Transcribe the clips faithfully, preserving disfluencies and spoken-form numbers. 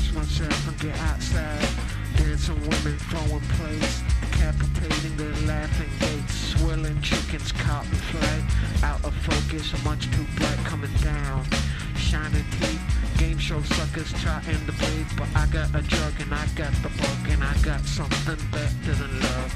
push myself and get outside. Dancing women throwing plates, decapitating their laughing gates. Swirling chickens caught in flight, out of focus, much too bright coming down. Shining teeth, game show suckers trying to breathe, but I got a drug and I got the bug and I got something better than love.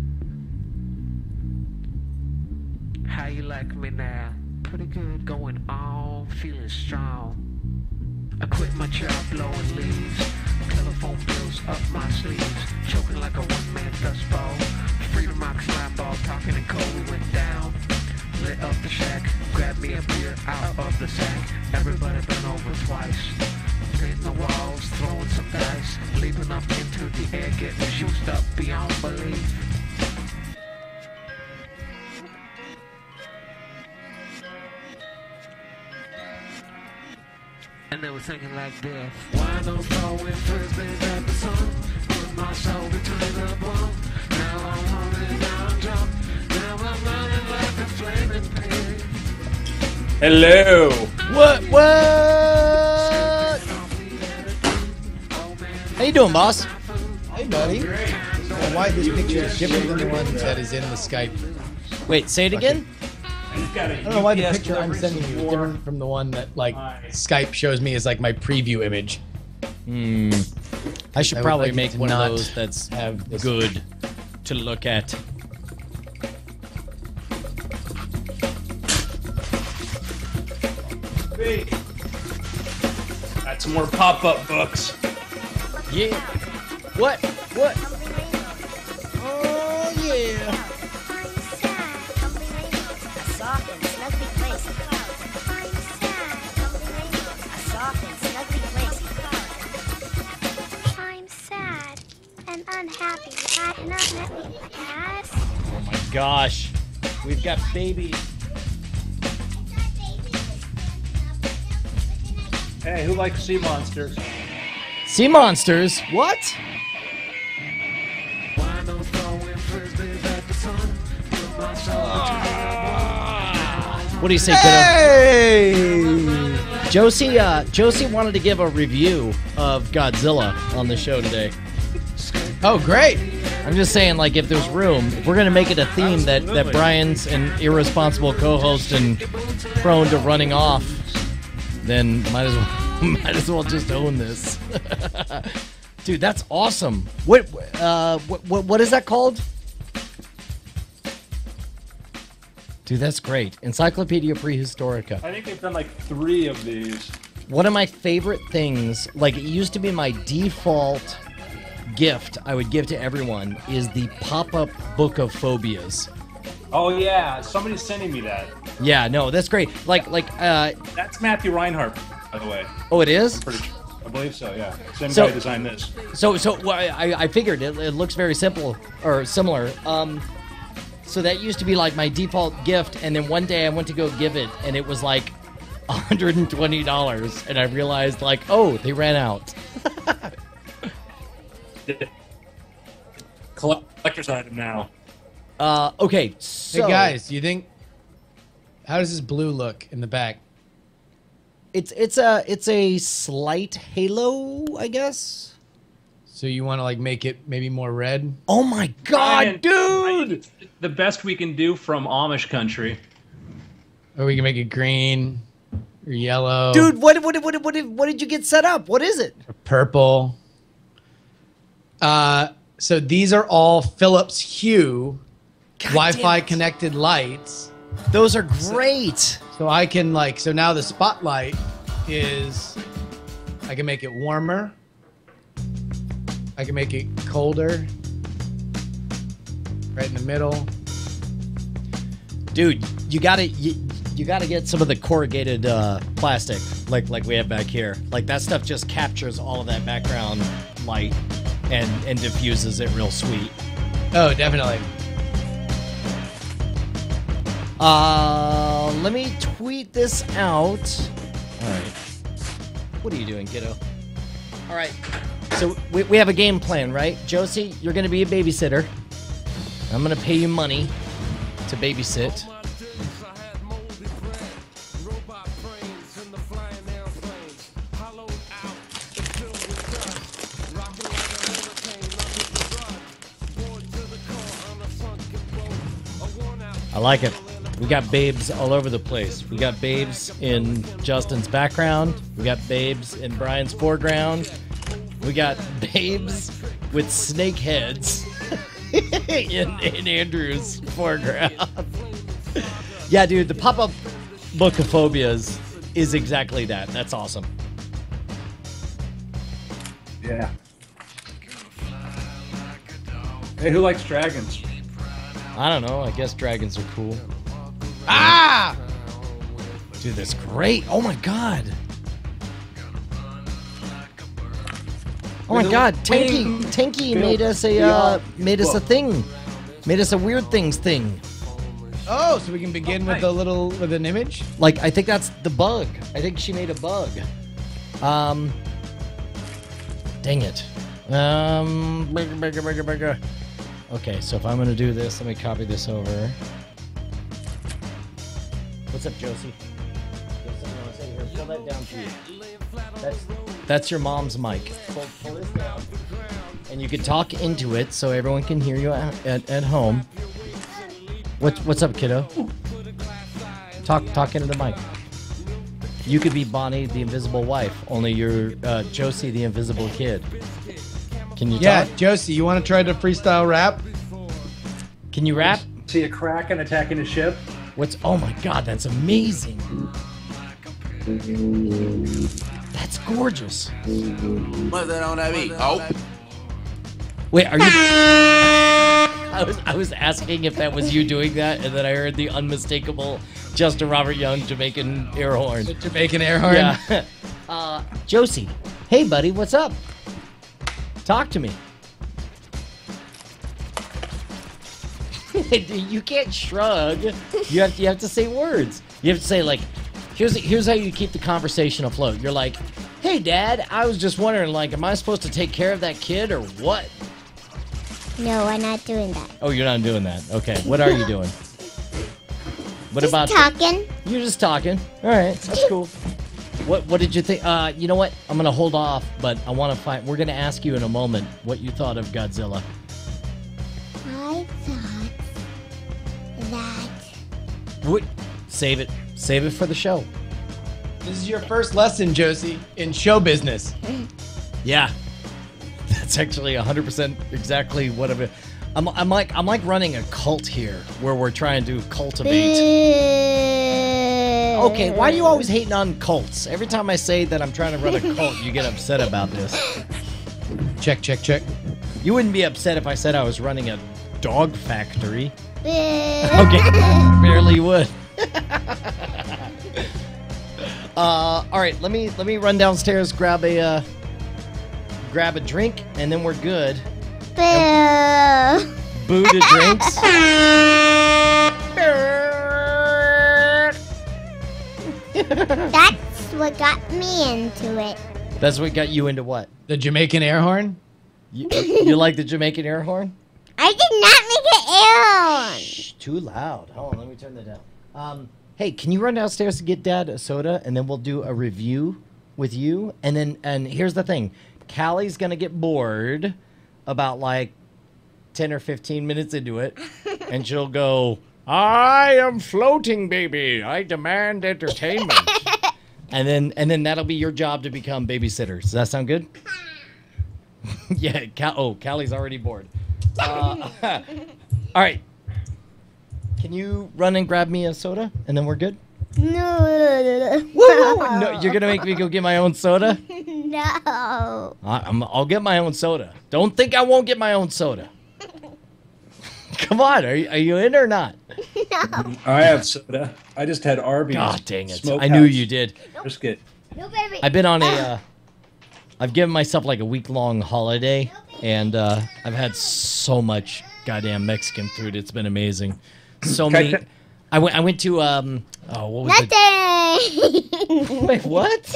How you like me now? Pretty good, going on, feeling strong. I quit my job blowing leaves, telephone bills up my sleeves, choking like a one-man dust ball. Freedom rock slime ball, talking and cold, we went down. Lit up the shack, grabbed me a beer out of the sack. Everybody been over twice, painting the walls, throwing some dice, leaping up into the air, getting juiced up beyond belief. And they were thinking like this. Why don't throwing frisbees at the sun? Put my soul between the bone. Now I'm hungry, now I'm drunk. Now I'm running like a flaming pig. Hello. What? What? How you doing, boss? Hey, buddy. Well, why this picture is different than the one that is in the Skype? Wait, say it again? I don't know why the picture I'm sending you is different from the one that, like, Skype shows me as, like, my preview image. Hmm. I should I would probably like it make to one of not those that's have this- good to look at. Hey. Got some more pop-up books. Yeah. What? What? Oh, yeah. I'm sad and unhappy. I cannot let me pass. Oh, my gosh. We've got babies. Hey, who likes sea monsters? Sea monsters? What? Why don't throwing frisbees at the sun? Put my soul between What do you say, kiddo? Hey! Josie, uh, Josie wanted to give a review of Godzilla on the show today. Oh, great. I'm just saying, like, if there's room, if we're gonna make it a theme that, that Absolutely. Brian's an irresponsible co-host and prone to running off, then might as well might as well just own this. Dude, that's awesome. What uh what, what what is that called? Dude, that's great. Encyclopedia Prehistorica. I think they've done like three of these. One of my favorite things, like it used to be my default gift I would give to everyone, is the pop-up book of phobias. Oh yeah, somebody's sending me that. Yeah, no, that's great. Like, like, uh, That's Matthew Reinhardt, by the way. oh, it is? Pretty sure. I believe so. Yeah, same So- guy designed this. So, so well, I, I figured it, it looks very simple or similar. Um, so that used to be like my default gift, and then one day I went to go give it, and it was like one hundred twenty dollars, and I realized like, oh, they ran out. Collector's item now. Uh, okay, so Hey, guys, do you think... How does this blue look in the back? it's it's a it's a slight halo, I guess. So you want to, like, make it maybe more red? Oh my god, Brian, dude! I- the best we can do from Amish country. Or we can make it green or yellow Dude, what what what what did, what did you get set up? What is it? or purple. Uh, so these are all Philips Hue God Wi-Fi damn it. connected lights. Those are great. So I can, like, so now the spotlight is, I can make it warmer. I can make it colder. Right in the middle. Dude, you gotta you, you gotta get some of the corrugated uh, plastic like like we have back here. Like that stuff just captures all of that background light and and diffuses it real sweet. Oh, definitely. Uh, let me tweet this out. All right. What are you doing, kiddo? All right. So we, we have a game plan, right? Josie, you're gonna be a babysitter. I'm gonna pay you money to babysit. I like it. We got babes all over the place. We got babes in Justin's background. We got babes in Brian's foreground. We got babes with snake heads in, in Andrew's foreground. Yeah, dude, the pop-up book of phobias is exactly that. That's awesome. Yeah. Hey, who likes dragons? I don't know. I guess dragons are cool. Ah! Dude, that's great. Oh my god. Oh my god, Tanky Tanky made us a uh, made us a thing. Made us a weird things thing. Oh, so we can begin with a little with an image? Like I think that's the bug. I think she made a bug. Um Dang it. Um burger, burger, burger, burger. Okay, so if I'm gonna do this, let me copy this over. What's up, Josie? Here, pull that down to you. That's, that's your mom's mic. Pull, pull this down. And you can talk into it so everyone can hear you at, at, at home. What, what's up, kiddo? Talk talk into the mic. You could be Bonnie, the invisible wife, only you're uh, Josie, the invisible kid. Can you Yeah, talk? Josie, you want to try to freestyle rap? Can you rap? See a kraken attacking a ship? What's? Oh my god, that's amazing. That's gorgeous. What's that on that beat? Oh. Wait, are you? I was I was asking if that was you doing that, and then I heard the unmistakable Justin Robert Young Jamaican air horn. The Jamaican air horn? Yeah. Uh, Josie, hey buddy, what's up? Talk to me. You can't shrug. You have to, you have to say words. You have to say like, here's here's how you keep the conversation afloat. You're like, hey dad, I was just wondering, like, am I supposed to take care of that kid or what? No, I'm not doing that. Oh, you're not doing that. Okay, what are you doing? What Just about talking. You're just talking. All right, that's cool. What what did you think? Uh, you know what? I'm gonna hold off, but I want to find. We're gonna ask you in a moment what you thought of Godzilla. I thought that What? Save it. Save it for the show. This is your first lesson, Josie, in show business. Yeah, that's actually one hundred percent exactly what I'm. I'm, I'm like I'm like running a cult here, where we're trying to cultivate. Okay, why are you always hating on cults? Every time I say that I'm trying to run a cult, you get upset about this. Check, check, check. You wouldn't be upset if I said I was running a dog factory. Okay. Okay, barely would. uh, all right, let me let me run downstairs, grab a uh, grab a drink, and then we're good. Boo. Boo to drinks. That's what got me into it. That's what got you into what? The Jamaican air horn? You, you like the Jamaican air horn? I did not make an air Shh, too loud. Hold on, let me turn that down. Um, hey, can you run downstairs to get Dad a soda, and then we'll do a review with you? And then, and here's the thing, Callie's gonna get bored about like ten or fifteen minutes into it, and she'll go, "I am floating, baby. I demand entertainment." and then, and then that'll be your job to become babysitter. Does that sound good? Yeah. Cal- oh, Callie's already bored. Uh, all right. Can you run and grab me a soda, and then we're good? No. Woo! No, you're gonna make me go get my own soda? No. I, I'm, I'll get my own soda. Don't think I won't get my own soda. Come on, are you, are you in or not? I have soda. I just had Arby's. God dang it! Smokehouse I knew you did. Brisket. No, baby. I've been on a. Uh, I've given myself like a week long holiday, and uh, I've had so much goddamn Mexican food. It's been amazing. So many. I went. I went to. Um. Oh, what was it? Nothing. Wait, what?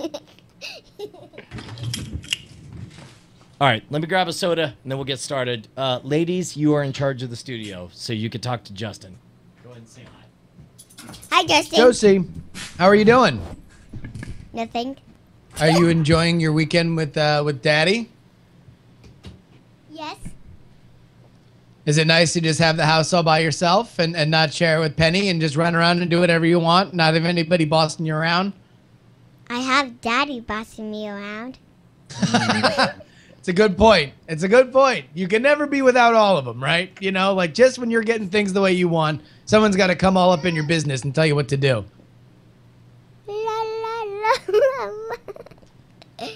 All right, let me grab a soda, and then we'll get started. Uh, ladies, you are in charge of the studio, so you can talk to Justin. Go ahead and say hi. Hi, Justin. Josie, how are you doing? Nothing. Are you enjoying your weekend with uh, with Daddy? Yes. Is it nice to just have the house all by yourself and, and not share it with Penny and just run around and do whatever you want, not have anybody bossing you around? I have Daddy bossing me around. It's a good point. It's a good point. You can never be without all of them, right? You know, like just when you're getting things the way you want, someone's got to come all up in your business and tell you what to do. La la la la la.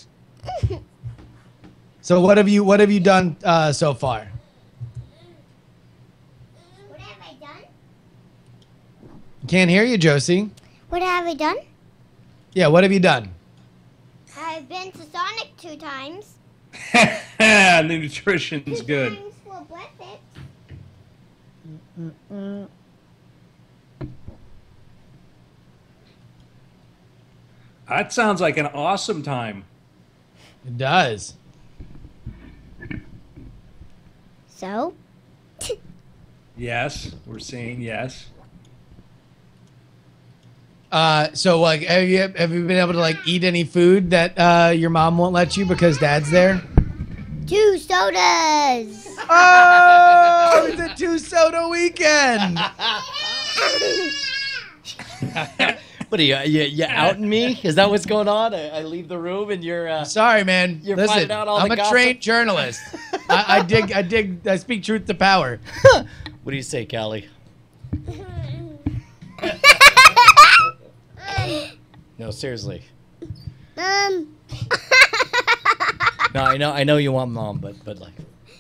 So what have you what have you done uh, so far? What have I done? Can't hear you, Josie. What have I done? Yeah, what have you done? I've been to Sonic two times. The nutrition's Two good. times for breakfast. That sounds like an awesome time. It does. So? Yes, we're saying yes. Uh, so like, have you have you been able to like eat any food that uh, your mom won't let you because Dad's there? Two sodas. Oh, it's a two soda weekend. What are you, you, you outing me? Is that what's going on? I, I leave the room and you're... Uh, Sorry, man. You're Listen, finding out all I'm the a gossip? trained journalist. I, I dig, I dig, I speak truth to power. what do you say, Callie? No, seriously. Um. No, I know, I know you want mom, but but like...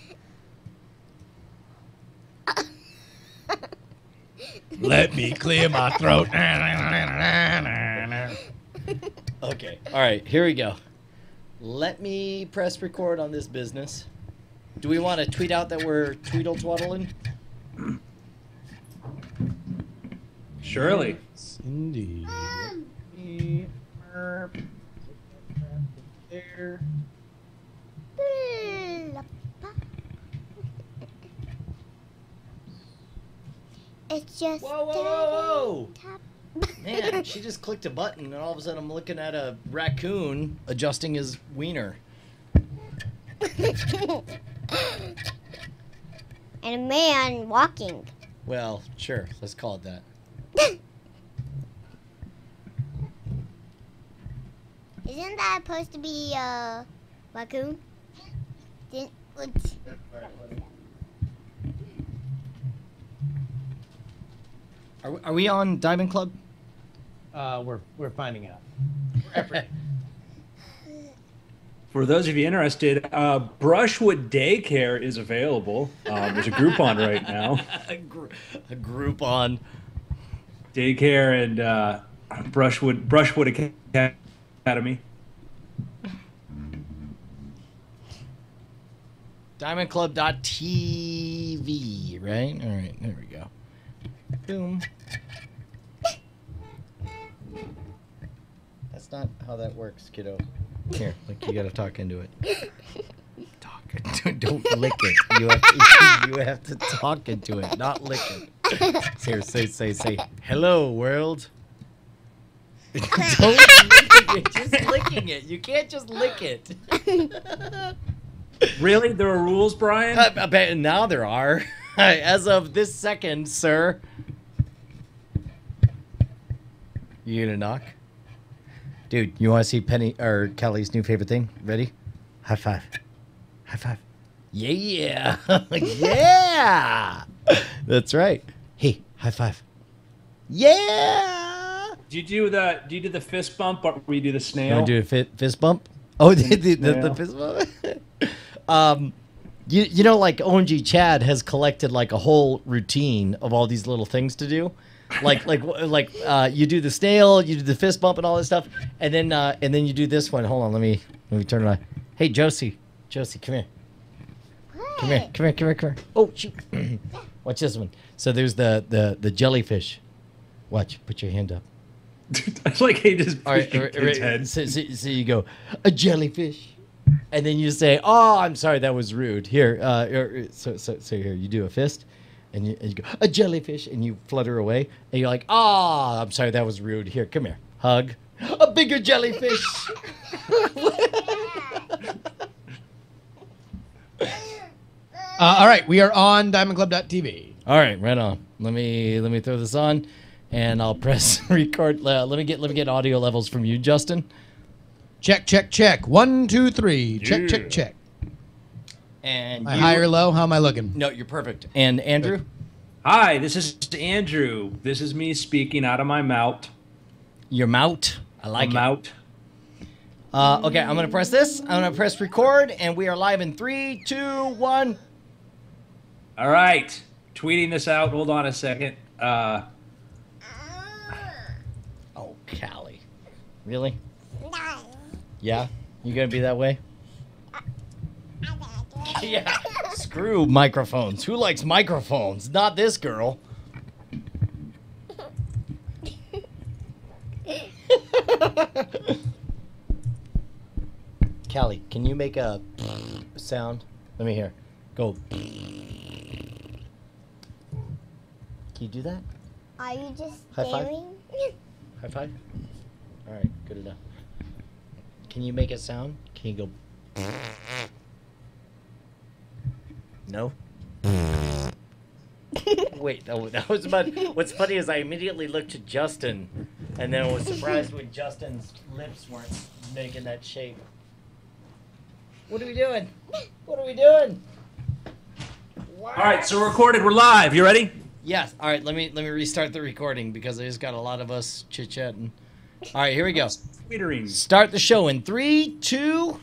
Let me clear my throat. Okay, all right, here we go. Let me press record on this business. Do we want to tweet out that we're tweedle twaddling? Surely. Indeed. There. It's just. Whoa, whoa, whoa, Tap. whoa! Man, she just clicked a button, and all of a sudden I'm looking at a raccoon adjusting his wiener. And a man walking. Well, sure, let's call it that. Isn't that supposed to be a raccoon? Didn't, what's- Are, we- are we on Diamond Club? Uh, we're we're finding out. For those of you interested, uh, Brushwood Daycare is available. Um, there's a Groupon right now. a, gr- a Groupon. Daycare and uh, Brushwood Brushwood Academy. Diamond Club dot T V, right? All right, there we go. Boom. That's not how that works, kiddo. Here, like you gotta talk into it. Talk. Don't lick it. You have to, you have to talk into it, not lick it. Here, say, say, say, hello, world. Don't lick it. You're just licking it. You can't just lick it. Really? There are rules, Brian? I, I bet now there are. As of this second, sir. You gonna knock? Dude, you want to see Penny or Kelly's new favorite thing? Ready? High five. High five. Yeah. Yeah. That's right. Hey, high five. Yeah. Do you do the do you do the fist bump or do you do the You snail? want to do a fit, fist bump? Oh, the, the, the, the Yeah. fist bump? um, you, you know, like O M G Chad has collected like a whole routine of all these little things to do. Like, like, like, uh, you do the snail, you do the fist bump and all this stuff. And then, uh, and then you do this one. Hold on. Let me, let me turn it on. Hey, Josie, Josie, come here. Come here, come here, come here, come here. Oh, shoot. Watch this one. So there's the, the, the jellyfish. Watch, put your hand up. I like he just All right, pushed all right, your kid's all right. head. So, so, so you go, a jellyfish. And then you say, oh, I'm sorry, that was rude. Here, uh, er, so, so, so here, you do a fist. And you, and you go, a jellyfish, and you flutter away. And you're like, oh, I'm sorry, that was rude. Here, come here. Hug. A bigger jellyfish. Uh, all right, we are on diamond club dot t v. All right, right on. Let me let me throw this on, and I'll press record. Uh, let me get let me get audio levels from you, Justin. Check, check, check. One, two, three. Check, Yeah. check, check. And Am I you- high or low? How am I looking? No, you're perfect. And Andrew, Hi, this is Andrew. This is me speaking out of my mouth. your mouth. I like I'm it. out. Uh, okay, I'm gonna press this. I'm gonna press record, and we are live in three, two, one. All right. Tweeting this out. Hold on a second. Uh, Oh, Callie, really? Yeah, you gonna be that way? Yeah. Screw microphones. Who likes microphones? Not this girl. Callie, can you make a sound? Let me hear. Go. Can you do that? Are you just High five? staring? High five? All right, good enough. Can you make a sound? Can you go? No? Wait, that was, that was about. What's funny is I immediately looked at Justin, and then was surprised when Justin's lips weren't making that shape. What are we doing? What are we doing? all right, so we're recorded. We're live. You ready? Yes. All right. Let me let me restart the recording because I just got a lot of us chit chatting. All right, here we go. Twittering. Start the show in three, two.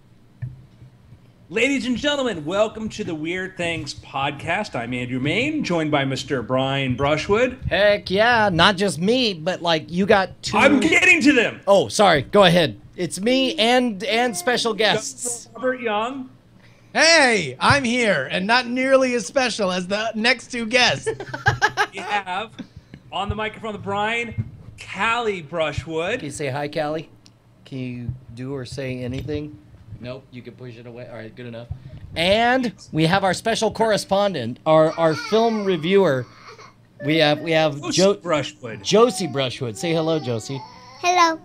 Ladies and gentlemen, welcome to the Weird Things podcast. I'm Andrew Main, joined by Mister Brian Brushwood. Heck yeah, not just me, but like you got two. I'm getting to them. Oh, sorry. Go ahead. It's me and and special guests. Robert Young. Hey, I'm here, and not nearly as special as the next two guests. We have on the microphone the Brian Callie Brushwood. Can you say hi, Callie? Can you do or say anything? Nope. You can push it away. All right, good enough. And we have our special correspondent, our our film reviewer. We have we have Josie jo- Brushwood. Josie Brushwood. Say hello, Josie. Hello.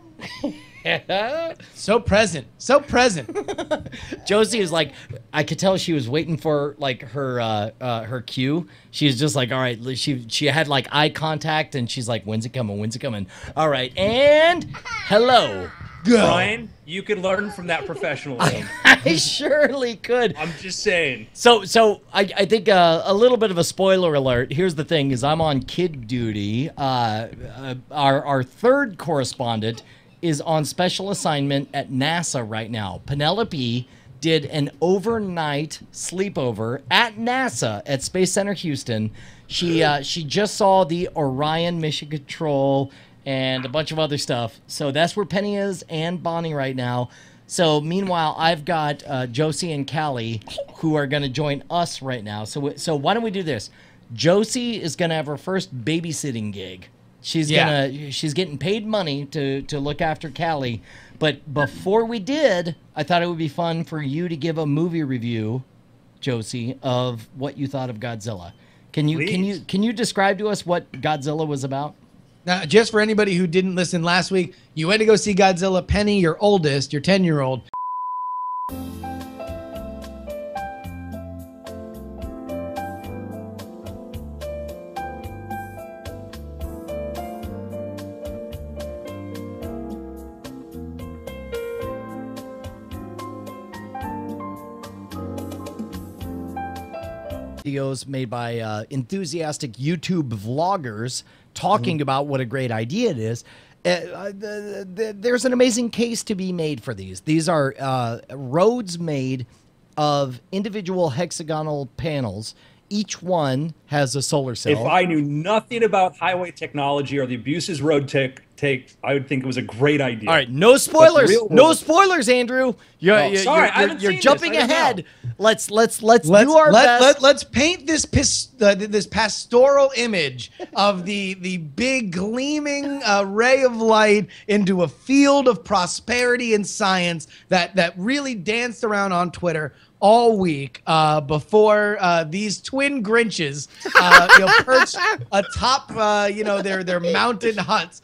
So present, so present. Josie is like, I could tell she was waiting for like her uh, uh, her cue. She was just like, all right. She she had like eye contact, and she's like, when's it coming? When's it coming? All right, and hello. Go. Brian, you could learn from that professionalism. I surely could. I'm just saying. So, so I, I think uh, a little bit of a spoiler alert. Here's the thing: is I'm on kid duty. Uh, uh, our our third correspondent is on special assignment at NASA right now. Penelope did an overnight sleepover at NASA at Space Center Houston. She uh, she just saw the Orion Mission Control and a bunch of other stuff. So that's where Penny is and Bonnie right now. So meanwhile, I've got uh, Josie and Callie who are going to join us right now. So so why don't we do this? Josie is going to have her first babysitting gig. She's Yeah. gonna she's getting paid money to to look after Callie. But before we did, I thought it would be fun for you to give a movie review, Josie, of what you thought of Godzilla. Can you can you Please. can you describe to us what Godzilla was about? Now, just for anybody who didn't listen last week, you went to go see Godzilla. Penny, your oldest, your ten-year-old. Videos made by uh, enthusiastic YouTube vloggers talking about what a great idea it is. Uh, uh, the, the, there's an amazing case to be made for these. These are uh, roads made of individual hexagonal panels. Each one has a solar cell. If I knew nothing about highway technology or the abuses road tech takes, I would think it was a great idea. All right, no spoilers. real No world- spoilers, Andrew. You're, Oh, you're, sorry, I you're, haven't you're seen this. jumping I don't ahead. know. Let's let's let's, Let's do our let, best. let, let's paint this pis, uh, this pastoral image of the the big gleaming uh, ray of light into a field of prosperity and science that that really danced around on Twitter all week uh, before uh, these twin Grinches, uh, you know, perched atop, uh, you know, their their mountain huts, ready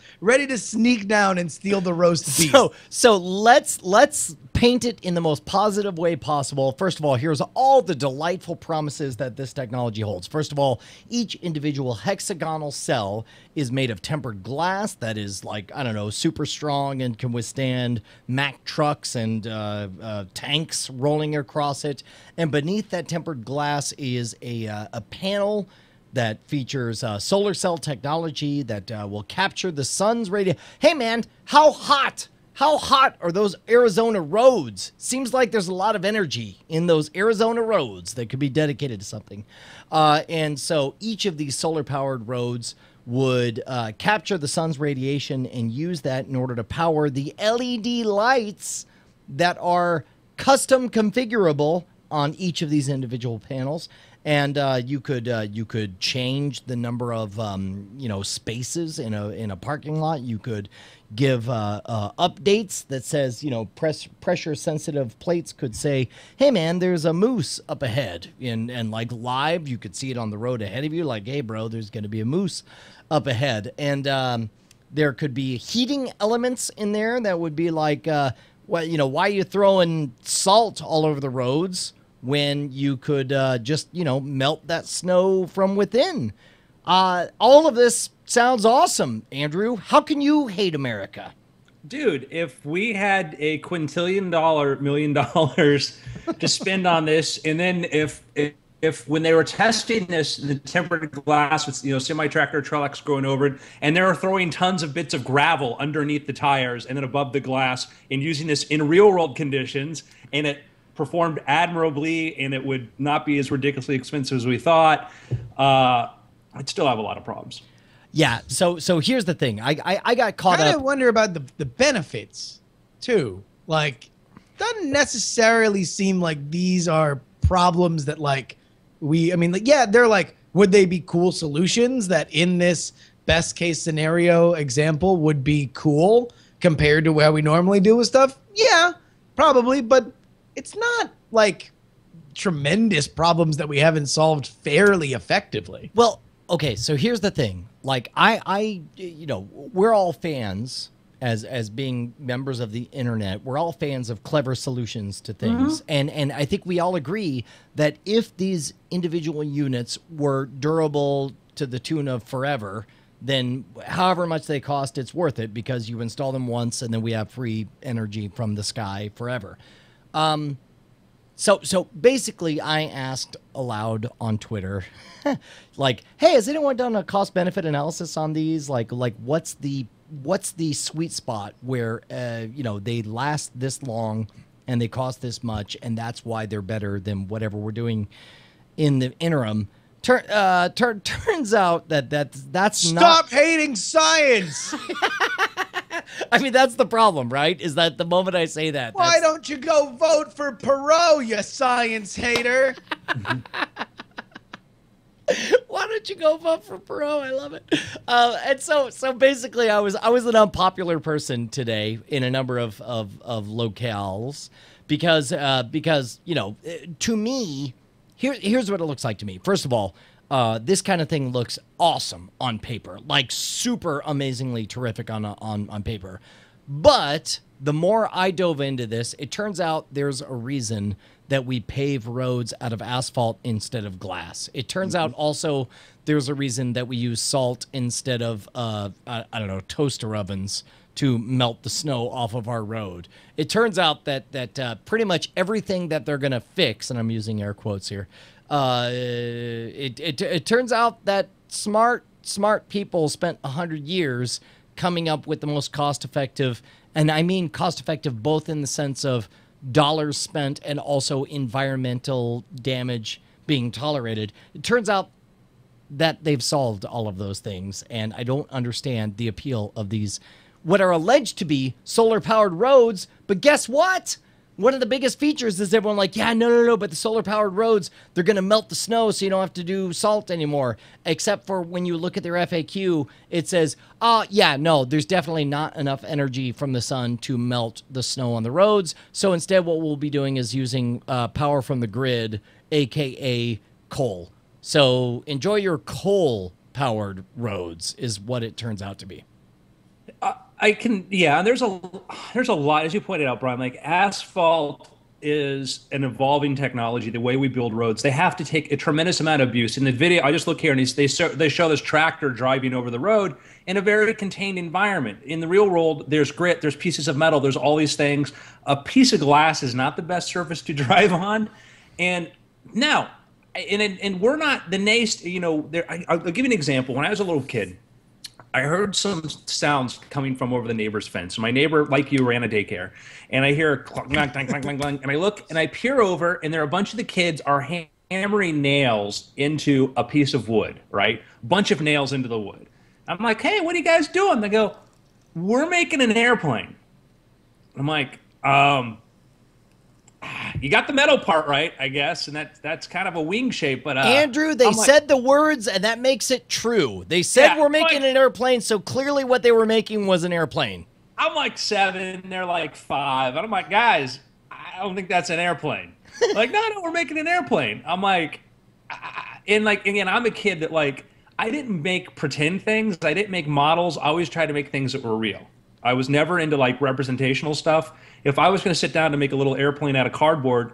to sneak down and steal the roast beef. So, so let's let's paint it in the most positive way possible. First of all, here's all the delightful promises that this technology holds. First of all, each individual hexagonal cell is made of tempered glass that is like, I don't know, super strong and can withstand Mack trucks and uh, uh, tanks rolling across it. And beneath that tempered glass is a, uh, a panel that features uh, solar cell technology that uh, will capture the sun's radiation. Hey, man, how hot? How hot are those Arizona roads? Seems like there's a lot of energy in those Arizona roads that could be dedicated to something. Uh, and so each of these solar-powered roads would uh, capture the sun's radiation and use that in order to power the L E D lights that are custom configurable on each of these individual panels. And uh, you could uh, you could change the number of um, you know spaces in a in a parking lot. You could give uh, uh, updates that says you know press pressure sensitive plates could say, hey man, there's a moose up ahead, and and like live you could see it on the road ahead of you, like, hey bro, there's going to be a moose up ahead. And um, there could be heating elements in there that would be like, uh, well, you know, why are you throwing salt all over the roads when you could uh, just, you know, melt that snow from within? Uh, all of this sounds awesome, Andrew. How can you hate America? Dude, if we had a quintillion dollar, million dollars to spend on this, and then if, if if when they were testing this, the tempered glass with, you know, semi-tractor trucks going over it, and they were throwing tons of bits of gravel underneath the tires and then above the glass and using this in real world conditions, and it performed admirably, and it would not be as ridiculously expensive as we thought, uh, I'd still have a lot of problems. Yeah. So so here's the thing. I I, I got caught I up. wonder about the the benefits too. Like, doesn't necessarily seem like these are problems that like we. I mean, like, yeah, they're like, would they be cool solutions that in this best case scenario example would be cool compared to how we normally deal with stuff? Yeah, probably, but it's not like tremendous problems that we haven't solved fairly effectively. Well, okay, so here's the thing. Like, I, I, you know, we're all fans as as being members of the internet. We're all fans of clever solutions to things, mm-hmm. and and I think we all agree that if these individual units were durable to the tune of forever, then however much they cost, it's worth it because you install them once, and then we have free energy from the sky forever. Um, so, so basically I asked aloud on Twitter, like, hey, has anyone done a cost benefit analysis on these? Like, like what's the, what's the sweet spot where, uh, you know, they last this long and they cost this much, and that's why they're better than whatever we're doing in the interim. Tur uh, tur turns out that that's, that's Stop not- Stop hating science! I mean, that's the problem, right? Is that the moment I say that. Why don't you go vote for Perot, you science hater? Why don't you go vote for Perot? I love it. Uh, and so, so basically, I was I was an unpopular person today in a number of of, of locales because uh, because you know, to me, here here's what it looks like to me. First of all, Uh, this kind of thing looks awesome on paper, like super amazingly terrific on, on, on paper. But the more I dove into this, it turns out there's a reason that we pave roads out of asphalt instead of glass. It turns mm-hmm. out also there's a reason that we use salt instead of, uh, I, I don't know, toaster ovens to melt the snow off of our road. It turns out that, that uh, pretty much everything that they're going to fix, and I'm using air quotes here, Uh, it, it, it turns out that smart, smart people spent a hundred years coming up with the most cost-effective, and I mean cost-effective both in the sense of dollars spent and also environmental damage being tolerated. It turns out that they've solved all of those things, and I don't understand the appeal of these, what are alleged to be solar-powered roads, but guess what? One of the biggest features is everyone like, yeah, no, no, no, but the solar-powered roads, they're going to melt the snow so you don't have to do salt anymore. Except for when you look at their F A Q, it says, oh, yeah, no, there's definitely not enough energy from the sun to melt the snow on the roads. So instead what we'll be doing is using uh, power from the grid, a k a coal. So enjoy your coal-powered roads is what it turns out to be. Uh, I can, yeah. There's a there's a lot, as you pointed out, Brian. Like asphalt is an evolving technology. The way we build roads, they have to take a tremendous amount of abuse. In the video, I just look here and they show, they show this tractor driving over the road in a very contained environment. In the real world, there's grit, there's pieces of metal, there's all these things. A piece of glass is not the best surface to drive on. And now, and and we're not the naste. You know, there. I, I'll give you an example. When I was a little kid, I heard some sounds coming from over the neighbor's fence. My neighbor, like you, ran a daycare, and I hear clunk, clunk, clunk, clunk, clunk, clunk, and I look and I peer over, and there are a bunch of the kids are hammering nails into a piece of wood, right? Bunch of nails into the wood. I'm like, hey, what are you guys doing? They go, we're making an airplane. I'm like, um, you got the metal part right, I guess, and that that's kind of a wing shape. But uh, Andrew, they I'm like, said the words, and that makes it true. They said Yeah, we're making like- an airplane, so clearly what they were making was an airplane. I'm like seven, they're like five. And I'm like, guys, I don't think that's an airplane. Like, no, no, we're making an airplane. I'm like, I, and like, again, I'm a kid that like, I didn't make pretend things. I didn't make models. I always tried to make things that were real. I was never into like representational stuff. If I was going to sit down to make a little airplane out of cardboard,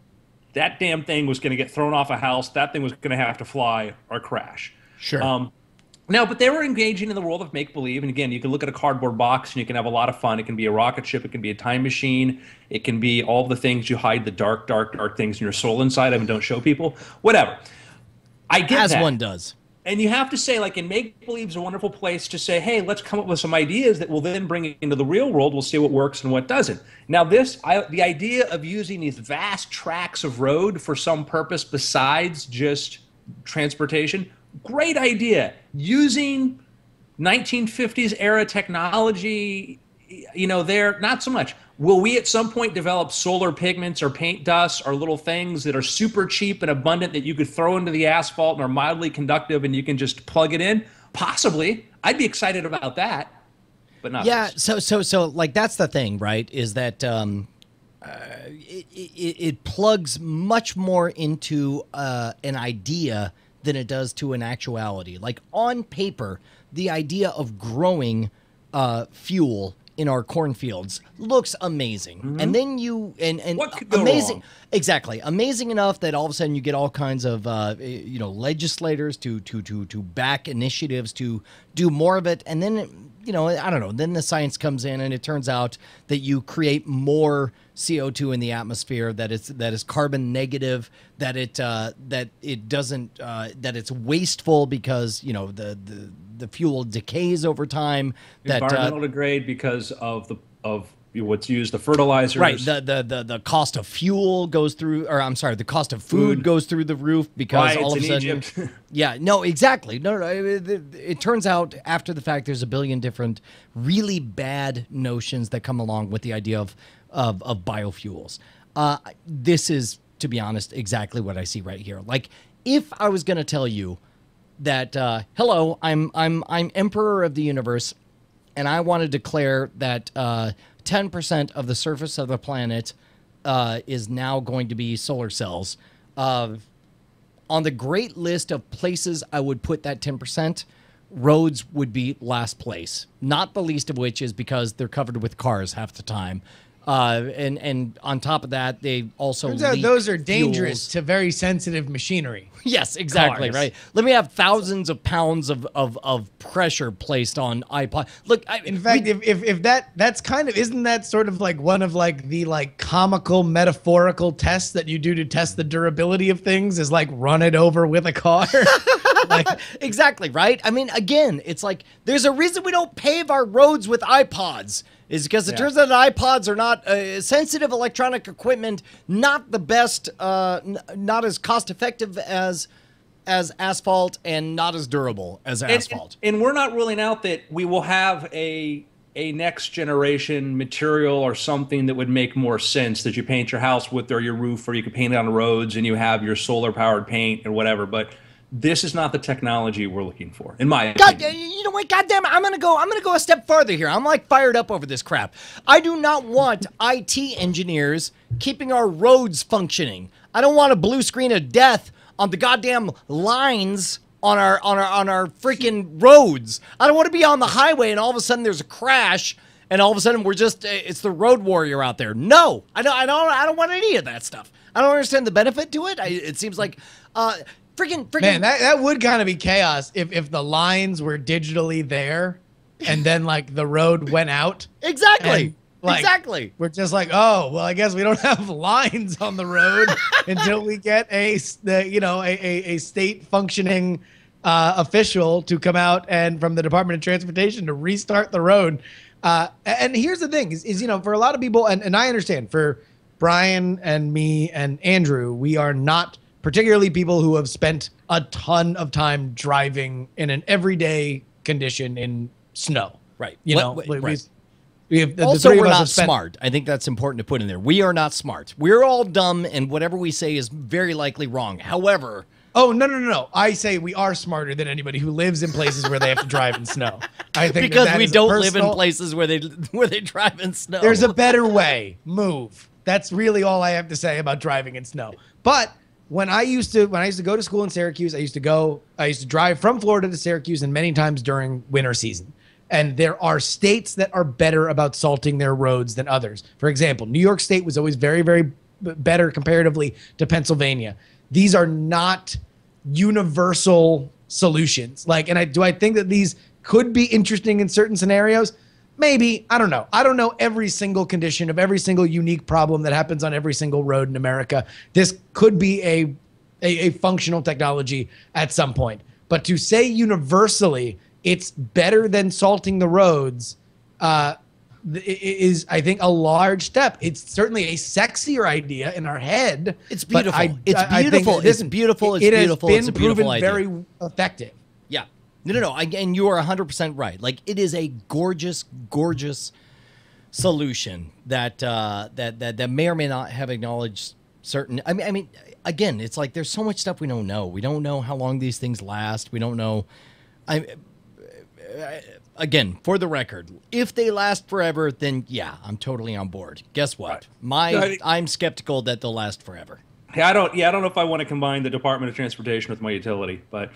that damn thing was going to get thrown off a house. That thing was going to have to fly or crash. Sure. Um, no, but they were engaging in the world of make-believe. And again, you can look at a cardboard box and you can have a lot of fun. It can be a rocket ship. It can be a time machine. It can be all the things you hide the dark, dark, dark things in your soul inside of and don't show people. Whatever. I get As that. one does. And you have to say, like, in make-believe is a wonderful place to say, hey, let's come up with some ideas that we'll then bring into the real world. We'll see what works and what doesn't. Now, this, I, the idea of using these vast tracts of road for some purpose besides just transportation, great idea. Using nineteen fifties era technology, you know, there, not so much. Will we at some point develop solar pigments or paint dust or little things that are super cheap and abundant that you could throw into the asphalt and are mildly conductive and you can just plug it in? Possibly. I'd be excited about that, but not Yeah, this. so so so like that's the thing, right? Is that um, uh, it, it, it plugs much more into uh, an idea than it does to an actuality. Like on paper, the idea of growing uh, fuel in our cornfields looks amazing. Mm-hmm. And then you and and What could go amazing wrong? Exactly. Amazing enough that all of a sudden you get all kinds of uh, you know, legislators to to to to back initiatives to do more of it, and then you know, I don't know, then the science comes in and it turns out that you create more C O two in the atmosphere, that it's that is carbon negative, that it uh, that it doesn't uh, that it's wasteful because, you know, the the the fuel decays over time, that Environmental uh, degrade because of the of what's used, the fertilizers. right, the, the the the cost of fuel goes through, or I'm sorry, the cost of food, Food. goes through the roof because Why all of it's a in sudden, Egypt. yeah, no, exactly, no, no, it, it, it turns out after the fact there's a billion different really bad notions that come along with the idea of of, of biofuels. Uh, this is, to be honest, exactly what I see right here. Like, if I was going to tell you that, uh, hello, I'm I'm I'm Emperor of the Universe, and I want to declare that uh, ten percent of the surface of the planet uh, is now going to be solar cells. Uh, on the great list of places I would put that ten percent, roads would be last place. Not the least of which is because they're covered with cars half the time. Uh, and, and on top of that, they also Turns out leak those are dangerous fuels. to very sensitive machinery. Yes, exactly, Cars. right. Let me have thousands of pounds of, of, of pressure placed on iPod. Look, I, In fact, we- if, if if that that's kind of isn't that sort of like one of like the like comical metaphorical tests that you do to test the durability of things is like run it over with a car. Like, exactly, right? I mean, again, it's like there's a reason we don't pave our roads with iPods. Is because it Yeah. turns out that iPods are not uh, sensitive electronic equipment, not the best, uh, n- not as cost effective as as asphalt, and not as durable as And- asphalt. And, and we're not ruling out that we will have a a next generation material or something that would make more sense that you paint your house with or your roof, or you could paint it on roads and you have your solar powered paint or whatever. But this is not the technology we're looking for, in my God, opinion. you know what? God damn it! I'm gonna go. I'm gonna go a step further here. I'm like fired up over this crap. I do not want I T engineers keeping our roads functioning. I don't want a blue screen of death on the goddamn lines on our on our on our freaking roads. I don't want to be on the highway and all of a sudden there's a crash and all of a sudden we're just it's the road warrior out there. No, I don't I don't I don't want any of that stuff. I don't understand the benefit to it. I, it seems like uh freaking freaking Man, that, that would kind of be chaos if if the lines were digitally there and then like the road went out. Exactly. And, like, exactly. We're just like, oh, well, I guess we don't have lines on the road until we get a, the, you know, a, a, a state functioning uh, official to come out and from the Department of Transportation to restart the road. Uh, and here's the thing is, is, you know, for a lot of people, and, and I understand for Brian and me and Andrew, we are not particularly people who have spent a ton of time driving in an everyday condition in snow. Right. You What- know, wait, we, right. we have, the, the Also, three of we're us not have spent- smart. I think that's important to put in there. We are not smart. We're all dumb, and whatever we say is very likely wrong. However, Oh, no, no, no, no. I say we are smarter than anybody who lives in places where they have to drive in snow. I think that because that we is a don't live in personal- places where they where they drive in snow. There's a better way. Move. That's really all I have to say about driving in snow. But when I used to when I used to go to school in Syracuse, I used to go I used to drive from Florida to Syracuse and many times during winter season. And there are states that are better about salting their roads than others. For example, New York State was always very, very b- better comparatively to Pennsylvania. These are not universal solutions. Like, and I do I think that these could be interesting in certain scenarios? Maybe. I don't know. I don't know every single condition of every single unique problem that happens on every single road in America. This could be a a, a functional technology at some point. But to say universally it's better than salting the roads uh, is, I think, a large step. It's certainly a sexier idea in our head. It's but beautiful. I- It's I- I think beautiful. that It's this- beautiful. It's it has beautiful. been It's a beautiful proven idea. very effective. Yeah. No, no, no. I, and you are one hundred percent right. Like, it is a gorgeous, gorgeous solution that uh, that that that may or may not have acknowledged certain. I mean, I mean, again, it's like there's so much stuff we don't know. We don't know how long these things last. We don't know. I. Again, for the record, if they last forever, then yeah, I'm totally on board. Guess what? Right. My No, I- I'm skeptical that they'll last forever. Yeah, I don't. Yeah, I don't know if I want to combine the Department of Transportation with my utility, but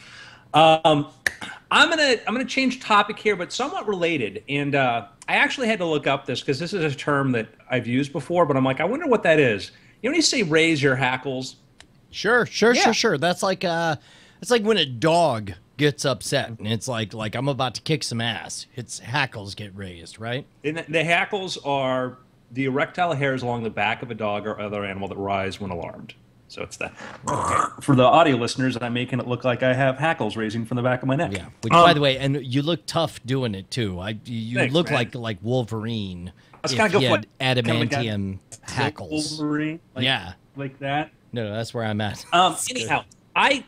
um, I'm gonna I'm gonna change topic here, but somewhat related. And uh, I actually had to look up this because this is a term that I've used before, but I'm like, I wonder what that is. You know, when you say raise your hackles, Sure, sure, Yeah. sure, sure. That's like uh, it's like when a dog gets upset and it's like like I'm about to kick some ass. Its hackles get raised, right? and the, the hackles are the erectile hairs along the back of a dog or other animal that rise when alarmed. So it's that. Okay. For the audio listeners, I'm making it look like I have hackles raising from the back of my neck. Yeah. Which, Um, by the way, and you look tough doing it too. I you Thanks, look man. like like Wolverine. was if kinda he go had for- kinda like adamantium hackles. Wolverine, like, Yeah. like that. No, no, that's where I'm at. Um, anyhow, I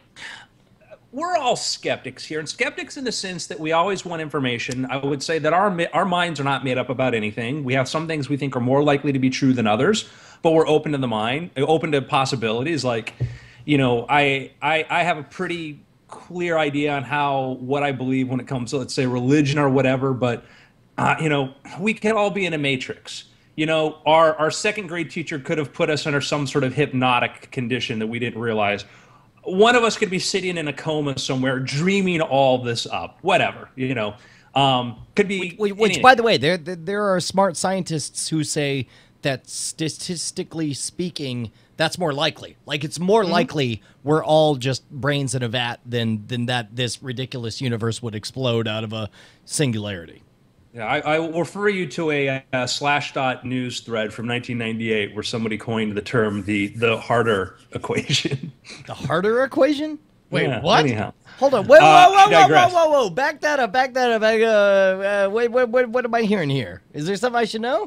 we're all skeptics here, and skeptics in the sense that we always want information. I would say that our mi- our minds are not made up about anything. We have some things we think are more likely to be true than others, but we're open to the mind, open to possibilities. Like, you know, I I, I have a pretty clear idea on how what I believe when it comes to, let's say, religion or whatever. But uh, you know, we can all be in a matrix. You know, our, our second grade teacher could have put us under some sort of hypnotic condition that we didn't realize. One of us could be sitting in a coma somewhere, dreaming all this up. Whatever, you know, um, could be. Which, which anything. by the way, there there there are smart scientists who say that statistically speaking, that's more likely. Like it's more Mm-hmm. likely we're all just brains in a vat than than that this ridiculous universe would explode out of a singularity. Yeah, I, I will refer you to a, a Slashdot news thread from nineteen ninety-eight where somebody coined the term the the harder equation. The harder equation? Wait, Yeah, what? Anyhow. Hold on. Wait, whoa, Uh, I whoa, whoa, whoa, digress. whoa, whoa. Back that up. Back that up. Back, uh, uh, wait, wait, wait, what am I hearing here? Is there something I should know?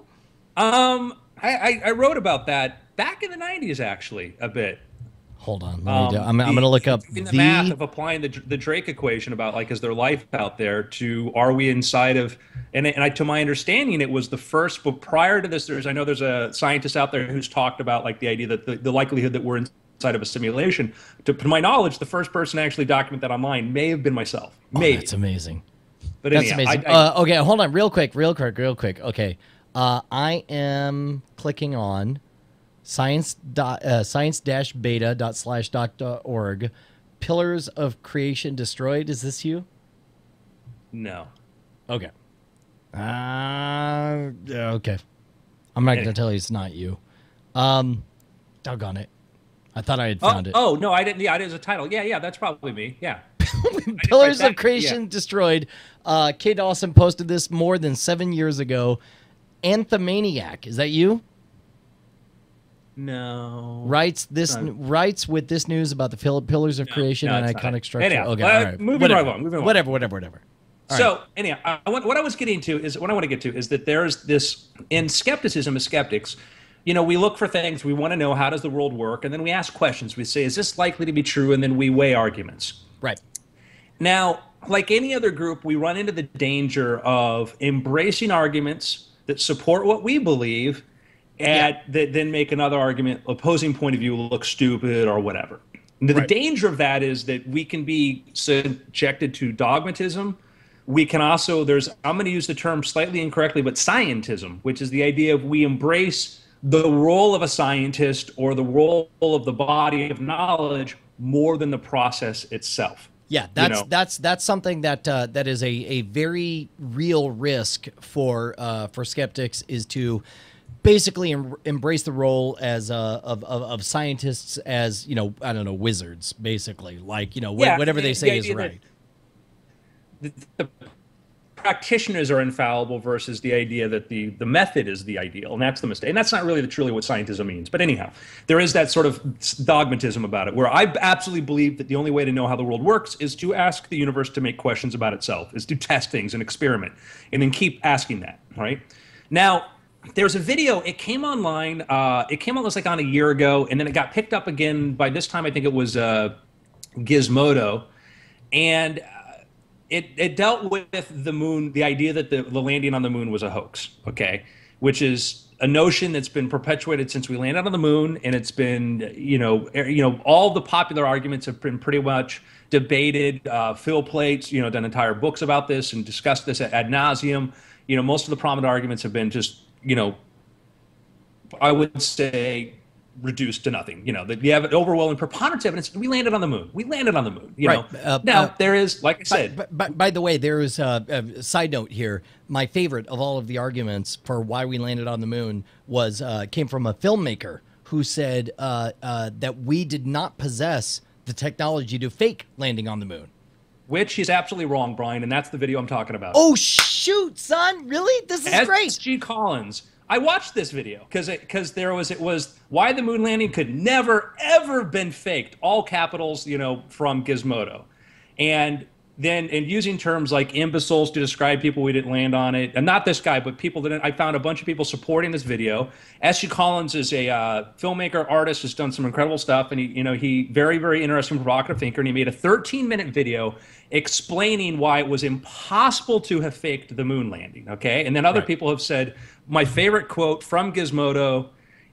Um, I, I, I wrote about that back in the nineties, actually, a bit. Hold on. Let me Um, do, I'm, I'm the- going to look up in the, the. math of applying the the Drake equation about like is there life out there to are we inside of and and I, to my understanding it was the first but prior to this there's I know there's a scientist out there who's talked about like the idea that the, the likelihood that we're inside of a simulation. To, to my knowledge, the first person to actually document that online may have been myself. Oh, Maybe, that's amazing. but That's anyhow, amazing. I, I, uh, okay, hold on, real quick, real quick, real quick. Okay, uh, I am clicking on science dot uh, science dash beta dot slash dot org Pillars of Creation Destroyed. Is this you? No. Okay. Uh, yeah, okay. I'm not going to tell you it's not you. Um, doggone it. I thought I had Oh, found it. oh no, I didn't. Yeah, it is a title. Yeah, yeah, that's probably me. Yeah. Pillars that- of Creation yeah. Destroyed. Uh, Kay Dawson posted this more than seven years ago. Anthemaniac. Is that you? No. Writes this No. writes with this news about the Pill- Pillars of Creation no, and it's not iconic it. structure. Anyhow, okay, uh, all right. moving whatever. right along, moving along. Whatever, whatever, whatever. All so right. anyhow, I, I want, what I was getting to is what I want to get to is that there's this in skepticism as skeptics. You know, we look for things. We want to know how does the world work, and then we ask questions. We say, is this likely to be true? And then we weigh arguments. Right. Now, like any other group, we run into the danger of embracing arguments that support what we believe, and that then make another argument, opposing point of view, look stupid or whatever. The Right. danger of that is that we can be subjected to dogmatism. We can also, there's, I'm going to use the term slightly incorrectly, but scientism, which is the idea of we embrace the role of a scientist or the role of the body of knowledge more than the process itself. Yeah, that's know. that's that's something that uh, that is a, a very real risk for uh, for skeptics is to basically em- embrace the role as uh, of, of of scientists as, you know, I don't know, wizards, basically, like, you know, wh- Yeah, whatever the- they the say is idea that- right. The, the practitioners are infallible versus the idea that the, the method is the ideal, and that's the mistake. And that's not really the, truly what scientism means. But anyhow, there is that sort of dogmatism about it, where I absolutely believe that the only way to know how the world works is to ask the universe to make questions about itself, is to test things and experiment, and then keep asking that, right? Now, there's a video, it came online, uh, it came out, it was like on a year ago, and then it got picked up again. By this time, I think it was uh, Gizmodo, and It, it dealt with the moon, the idea that the, the landing on the moon was a hoax, okay, which is a notion that's been perpetuated since we landed on the moon, and it's been, you know, er, you know, all the popular arguments have been pretty much debated. Uh, Phil Plate's, you know, done entire books about this and discussed this ad nauseum. You know, most of the prominent arguments have been just, you know, I would say, reduced to nothing. You know, that you have an overwhelming preponderance of evidence. We landed on the moon. We landed on the moon. You Right. know. Uh, now uh, there is, like I said, But, but, by the way, there is a, a side note here. My favorite of all of the arguments for why we landed on the moon was uh, came from a filmmaker who said uh, uh, that we did not possess the technology to fake landing on the moon. which is absolutely wrong, Brian, and that's the video I'm talking about. Oh shoot, son! Really? This is S great. G Collins. I watched this video because because there was it was why the moon landing could never ever been faked. All capitals, you know, from Gizmodo, and then and using terms like imbeciles to describe people we didn't land on it, and not this guy, but people that I found a bunch of people supporting this video. S G Collins is a uh, filmmaker, artist, has done some incredible stuff, and he, you know, he very very interesting, provocative thinker, and he made a thirteen minute video explaining why it was impossible to have faked the moon landing. Okay, and then other Right. people have said my favorite quote from Gizmodo,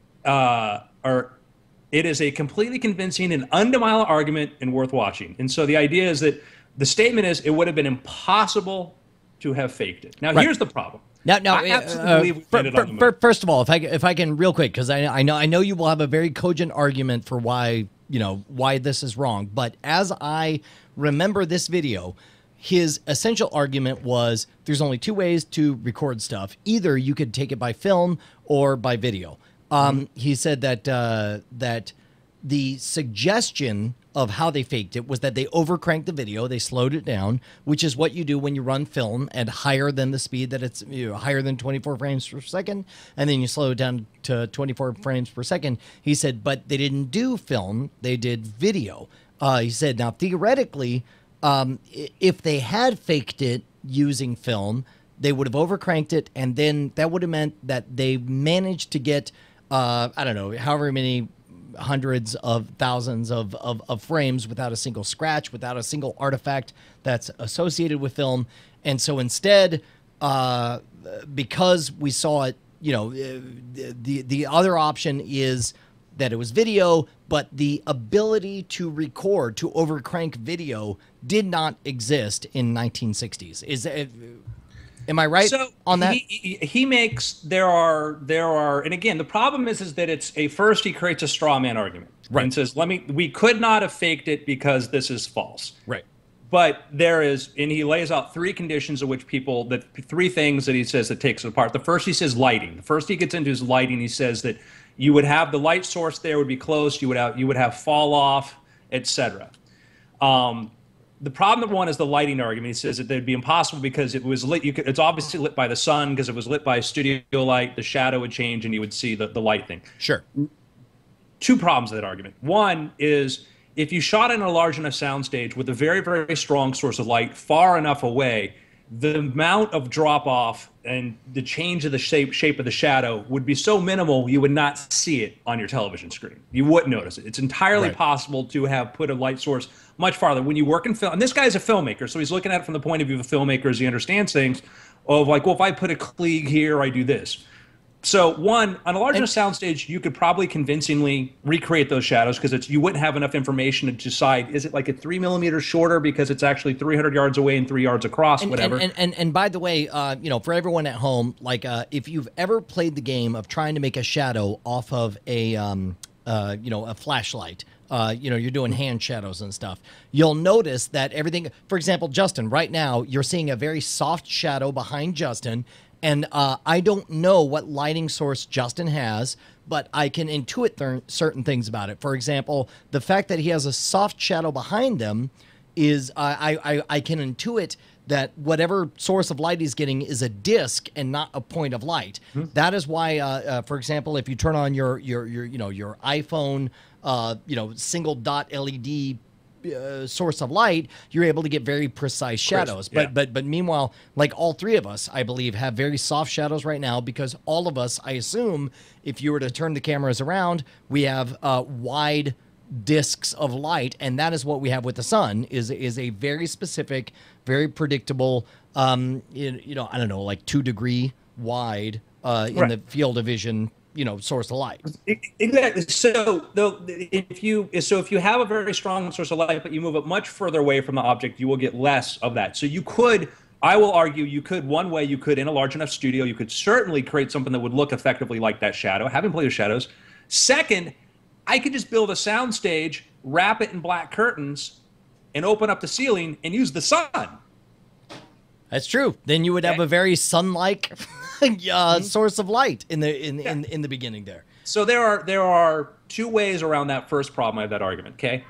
uh, or it is a completely convincing and undeniable argument and worth watching. And so the idea is that the statement is it would have been impossible to have faked it. Now Right. here's the problem. Now, now, I absolutely uh, believe we fir- landed fir- on the moon. fir- first of all, if I if I can real quick, because I I know I know you will have a very cogent argument for why you know why this is wrong. But as I remember this video, his essential argument was there's only two ways to record stuff. Either you could take it by film or by video. Um, Mm-hmm. He said that uh, that the suggestion of how they faked it was that they overcranked the video, they slowed it down, which is what you do when you run film at higher than the speed that it's you know, higher than twenty-four frames per second, and then you slow it down to twenty-four frames per second. He said, but they didn't do film, they did video. Uh, he said, now theoretically, um, i- if they had faked it using film, they would have overcranked it, and then that would have meant that they managed to get, uh, I don't know, however many hundreds of thousands of, of, of frames without a single scratch, without a single artifact that's associated with film. And so instead, uh, because we saw it, you know, uh, the, the other option is that it was video, but the ability to record, to overcrank video did not exist in nineteen sixties. Is it? Am I right so on that? He, he, he makes there are there are, and again, the problem is is that it's a first he creates a straw man argument, right, and says, "Let me, we could not have faked it because this is false." Right. But there is, and he lays out three conditions of which people, that three things that he says that takes it apart. The first he says lighting. The first he gets into is lighting. He says that you would have the light source there would be close. You would have you would have fall off, et cetera. Um, the problem number one is the lighting argument. He says that it'd be impossible because it was lit. You could, it's obviously lit by the sun because it was lit by studio light. The shadow would change and you would see the, the light thing. Sure. Two problems with that argument. One is, if you shot in a large enough soundstage with a very, very strong source of light far enough away, the amount of drop off and the change of the shape shape of the shadow would be so minimal you would not see it on your television screen. You wouldn't notice it. It's entirely right. possible to have put a light source much farther. When you work in film, and this guy's a filmmaker, so he's looking at it from the point of view of a filmmaker as he understands things, of like, well, if I put a Klieg here, I do this. So one, on a large enough soundstage, you could probably convincingly recreate those shadows because it's you wouldn't have enough information to decide, is it like a three millimeters shorter because it's actually three hundred yards away and three yards across, and, whatever. And, and, and, and by the way, uh, you know, for everyone at home, like uh, if you've ever played the game of trying to make a shadow off of a, um, uh, you know, a flashlight, uh, you know, you're doing hand shadows and stuff, you'll notice that everything, for example, Justin, right now, you're seeing a very soft shadow behind Justin. And uh, I don't know what lighting source Justin has, but I can intuit th- certain things about it. For example, the fact that he has a soft shadow behind him is uh, I, I I can intuit that whatever source of light he's getting is a disc and not a point of light. Mm-hmm. That is why, uh, uh, for example, if you turn on your your your you know your iPhone, uh, you know single dot L E D. Uh, source of light, you're able to get very precise shadows. Chris, yeah. But but but meanwhile, like all three of us, I believe, have very soft shadows right now because all of us, I assume, if you were to turn the cameras around, we have uh, wide discs of light, and that is what we have with the sun. is is a very specific, very predictable, um, in, you know, I don't know, like two degree wide uh, in right. the field of vision. You know, source of light. Exactly. So, though, if you so if you have a very strong source of light, but you move it much further away from the object, you will get less of that. So you could, I will argue, you could one way you could in a large enough studio, you could certainly create something that would look effectively like that shadow. Having played with shadows. Second, I could just build a sound stage, wrap it in black curtains, and open up the ceiling and use the sun. That's true. Then you would have okay. a very sun-like uh, mm-hmm. source of light in the in, yeah. in in the beginning there. So there are there are two ways around that first problem of that argument. Okay.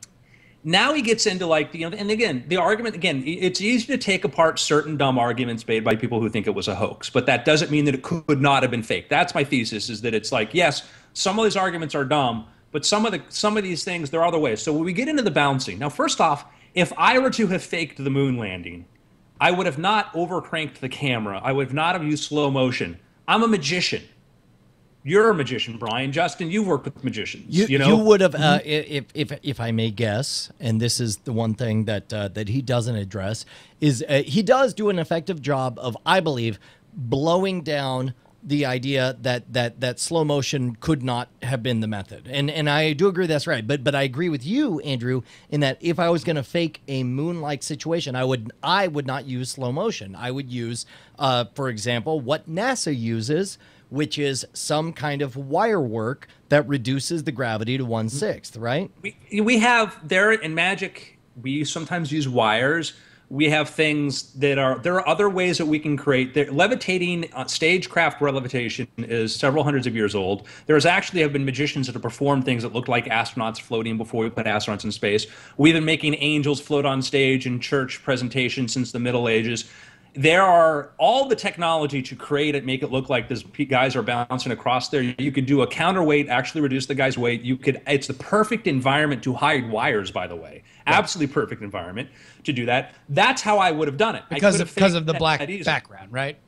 Now he gets into like you know, and again the argument again it's easy to take apart certain dumb arguments made by people who think it was a hoax, but that doesn't mean that it could not have been fake. That's my thesis: is that it's like yes, some of these arguments are dumb, but some of the some of these things there are other ways. So when we get into the bouncing, now first off, if I were to have faked the moon landing, I would have not overcranked the camera. I would not have used slow motion. I'm a magician. You're a magician, Brian. Justin, you've worked with magicians. You, you know, you would have, uh, if if if I may guess, and this is the one thing that uh, that he doesn't address, is uh, he does do an effective job of, I believe, blowing down the idea that that that slow motion could not have been the method, and and I do agree that's right. But but I agree with you, Andrew, in that if I was going to fake a moon-like situation, I would I would not use slow motion. I would use, uh, for example, what NASA uses, which is some kind of wire work that reduces the gravity to one sixth. Right? We we have there in Magic. We sometimes use wires. We have things that are, there are other ways that we can create. There, levitating, uh, stagecraft levitation is several hundreds of years old. There's actually have been magicians that have performed things that look like astronauts floating before we put astronauts in space. We've been making angels float on stage in church presentations since the Middle Ages. There are all the technology to create it, make it look like these guys are bouncing across there. You could do a counterweight, actually reduce the guy's weight. You could. It's the perfect environment to hide wires, by the way. Yeah. Absolutely perfect environment to do that. That's how I would have done it. Because of, because of the black background, right?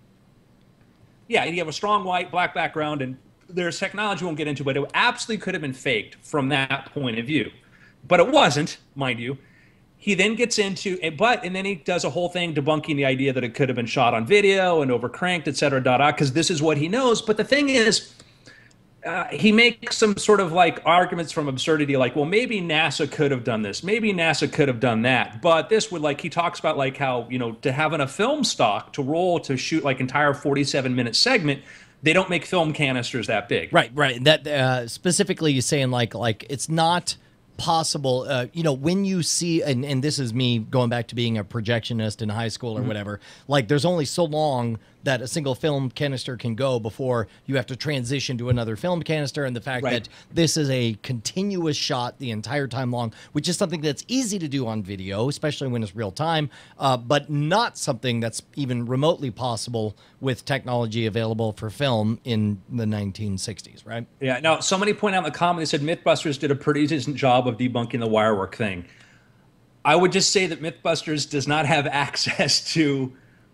Yeah, you have a strong white, black background, and there's technology we won't get into, but it absolutely could have been faked from that point of view. But it wasn't, mind you. He then gets into, but, and then he does a whole thing debunking the idea that it could have been shot on video and overcranked, et cetera, da, da, because this is what he knows. But the thing is, uh, he makes some sort of like arguments from absurdity, like, well, maybe NASA could have done this, maybe NASA could have done that, but this would like he talks about like how you know to have in a film stock to roll to shoot like entire forty-seven minute segment. They don't make film canisters that big. Right, right. That uh, specifically, you're saying like like it's not possible. Uh, you know, when you see, and, and this is me going back to being a projectionist in high school or mm-hmm. whatever. Like, there's only so long that a single film canister can go before you have to transition to another film canister. And the fact right. that this is a continuous shot the entire time long, which is something that's easy to do on video, especially when it's real time, uh, but not something that's even remotely possible with technology available for film in the nineteen sixties, right? Yeah. Now, somebody pointed out in the comment, they said Mythbusters did a pretty decent job of debunking the wirework thing. I would just say that Mythbusters does not have access to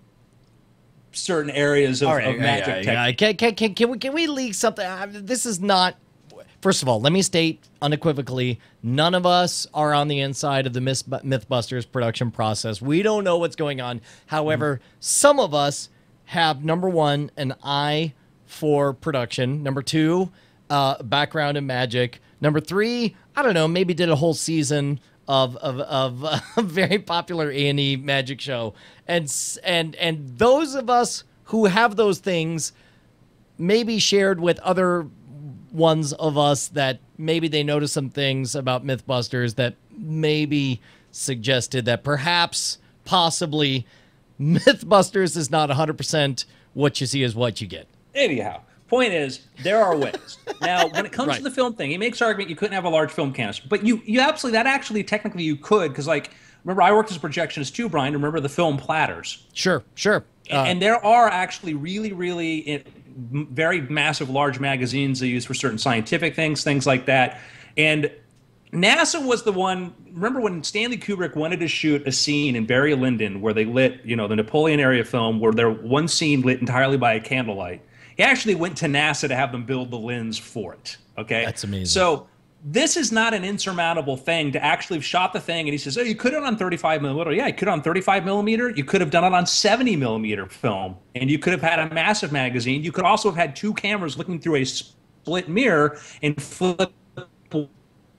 certain areas of, right, of magic yeah, tech. Yeah. Can, can, can, can, we, can we leak something? Uh, this is not... First of all, let me state unequivocally, none of us are on the inside of the Myth, Mythbusters production process. We don't know what's going on. However, mm. some of us have, number one, an eye for production. Number two, uh, background in magic. Number three, I don't know, maybe did a whole season of of, of uh, a very popular A and E magic show. And, and, and those of us who have those things maybe shared with other ones of us that maybe they noticed some things about Mythbusters that maybe suggested that perhaps, possibly, Mythbusters is not one hundred percent what you see is what you get. Anyhow, point is, there are ways. Now, when it comes right. to the film thing, he makes argument you couldn't have a large film canister. But you, you absolutely, that actually, technically you could, because, like, remember, I worked as a projectionist too, Brian. Remember the film Platters? Sure, sure. Uh, and, and there are actually really, really it, very massive, large magazines they use for certain scientific things, things like that. And NASA was the one, remember when Stanley Kubrick wanted to shoot a scene in Barry Lyndon where they lit, you know, the Napoleon area film where there one scene lit entirely by a candlelight. He actually went to NASA to have them build the lens for it, okay? That's amazing. So this is not an insurmountable thing to actually have shot the thing, and he says, oh, you could have done it on thirty-five millimeter. Yeah, you could have on thirty-five millimeter. You could have done it on seventy millimeter film, and you could have had a massive magazine. You could also have had two cameras looking through a split mirror and flip one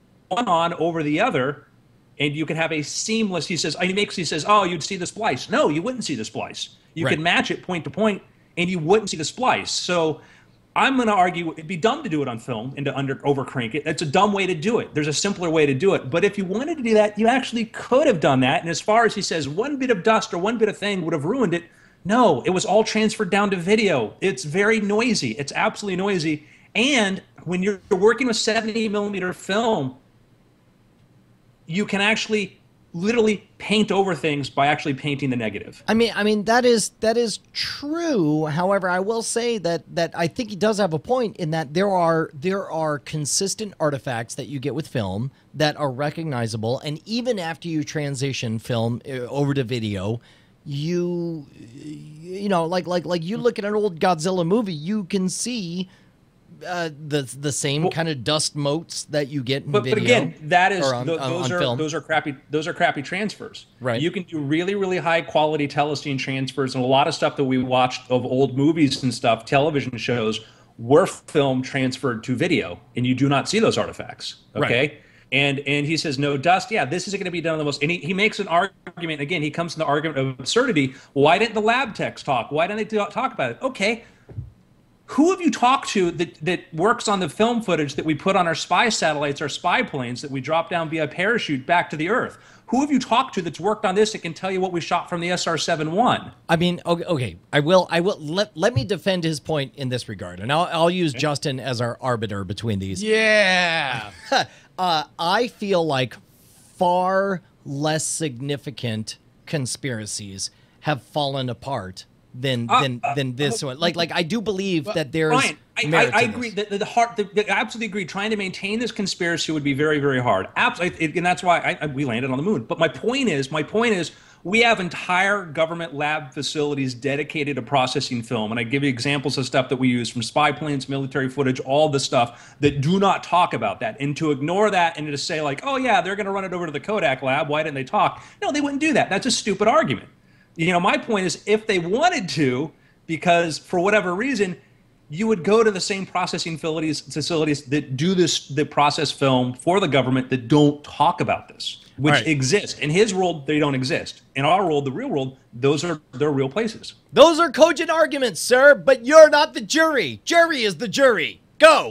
on over the other, and you could have a seamless, he says, he makes, he says, oh, you'd see the splice. No, you wouldn't see the splice. You right. could match it point to point, and you wouldn't see the splice. So I'm going to argue it'd be dumb to do it on film and to under over crank it. It's a dumb way to do it. There's a simpler way to do it. But if you wanted to do that, you actually could have done that. And as far as he says, one bit of dust or one bit of thing would have ruined it. No, it was all transferred down to video. It's very noisy. It's absolutely noisy. And when you're working with seventy millimeter film, you can actually literally paint over things by actually painting the negative. I mean, I mean that is that is true. However, I will say that that I think he does have a point in that there are there are consistent artifacts that you get with film that are recognizable, and even after you transition film over to video, you you know, like like like you look at an old Godzilla movie, you can see Uh, the the same well, kind of dust motes that you get in but, video. But again, that is on, th- on, those on are film. those are crappy those are crappy transfers. Right. You can do really really high quality telescene transfers, and a lot of stuff that we watched of old movies and stuff, television shows, were film transferred to video, and you do not see those artifacts. Okay. Right. And and he says no dust. Yeah, this isn't going to be done on the most. And he, he makes an argument again. He comes to the argument of absurdity. Why didn't the lab techs talk? Why didn't they talk about it? Okay. Who have you talked to that, that works on the film footage that we put on our spy satellites, our spy planes that we drop down via parachute back to the Earth? Who have you talked to that's worked on this that can tell you what we shot from the S R seventy-one? I mean, okay, okay, I will, I will let let me defend his point in this regard, and I'll I'll use okay. Justin as our arbiter between these. Yeah. uh, I feel like far less significant conspiracies have fallen apart than uh, than uh, than this uh, one. Like like I do believe but that there's. Brian, I, I, I agree that the, the heart. The, the, I absolutely agree. Trying to maintain this conspiracy would be very very hard. Absolutely, and that's why I, I, we landed on the moon. But my point is, my point is, we have entire government lab facilities dedicated to processing film, and I give you examples of stuff that we use from spy planes, military footage, all the stuff that do not talk about that. And to ignore that and to say like, oh yeah, they're going to run it over to the Kodak lab. Why didn't they talk? No, they wouldn't do that. That's a stupid argument. You know, my point is if they wanted to, because for whatever reason, you would go to the same processing facilities facilities that do this, that process film for the government that don't talk about this, which Right. exist. In his world, they don't exist. In our world, the real world, those are they're real places. Those are cogent arguments, sir, but you're not the jury. Jury is the jury. Go.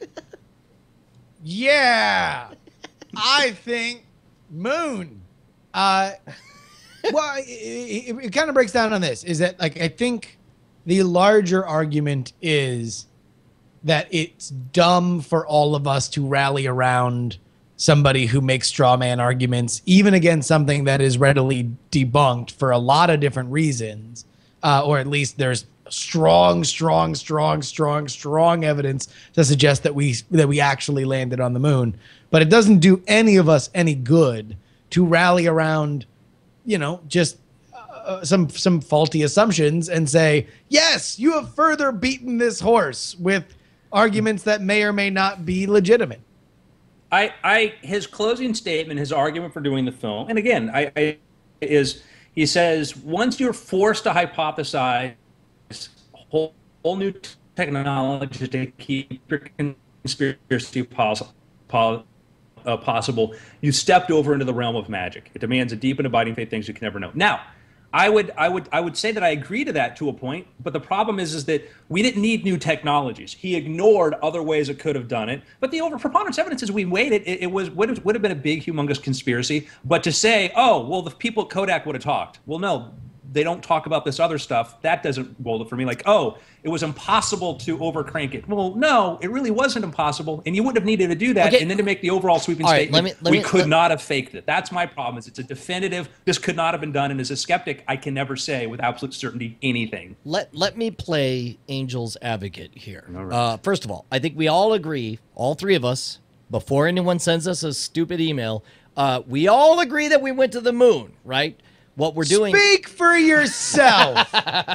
Yeah, I think moon. Uh, well, it, it, it kind of breaks down on this. Is that like I think the larger argument is that it's dumb for all of us to rally around somebody who makes straw man arguments, even against something that is readily debunked for a lot of different reasons, uh, or at least there's strong, strong, strong, strong, strong evidence to suggest that we that we actually landed on the moon. But it doesn't do any of us any good to rally around, you know, just uh, some some faulty assumptions and say, yes, you have further beaten this horse with arguments that may or may not be legitimate. I, I, his closing statement, his argument for doing the film, and again, I, I is he says once you're forced to hypothesize whole, whole new technology to keep your conspiracy pos, pos, uh, possible, you stepped over into the realm of magic. It demands a deep and abiding faith, things you can never know. Now, I would, I would, I would say that I agree to that to a point, but the problem is, is that we didn't need new technologies. He ignored other ways it could have done it. But the over preponderance evidence is we waited. It, it was would have, would have been a big, humongous conspiracy. But to say, oh, well, the people at Kodak would have talked. Well, no, they don't talk about this other stuff. That doesn't roll it for me. Like, oh, it was impossible to overcrank it. Well, no, it really wasn't impossible, and you wouldn't have needed to do that. Okay. And then to make the overall sweeping All right, statement, let me- let we me- could let- not have faked it. That's my problem. Is it's a definitive. This could not have been done. And as a skeptic, I can never say with absolute certainty anything. Let let me play Angel's advocate here. Uh, first of all, I think we all agree, all three of us, before anyone sends us a stupid email, uh, we all agree that we went to the moon, right? What we're doing. Speak for yourself.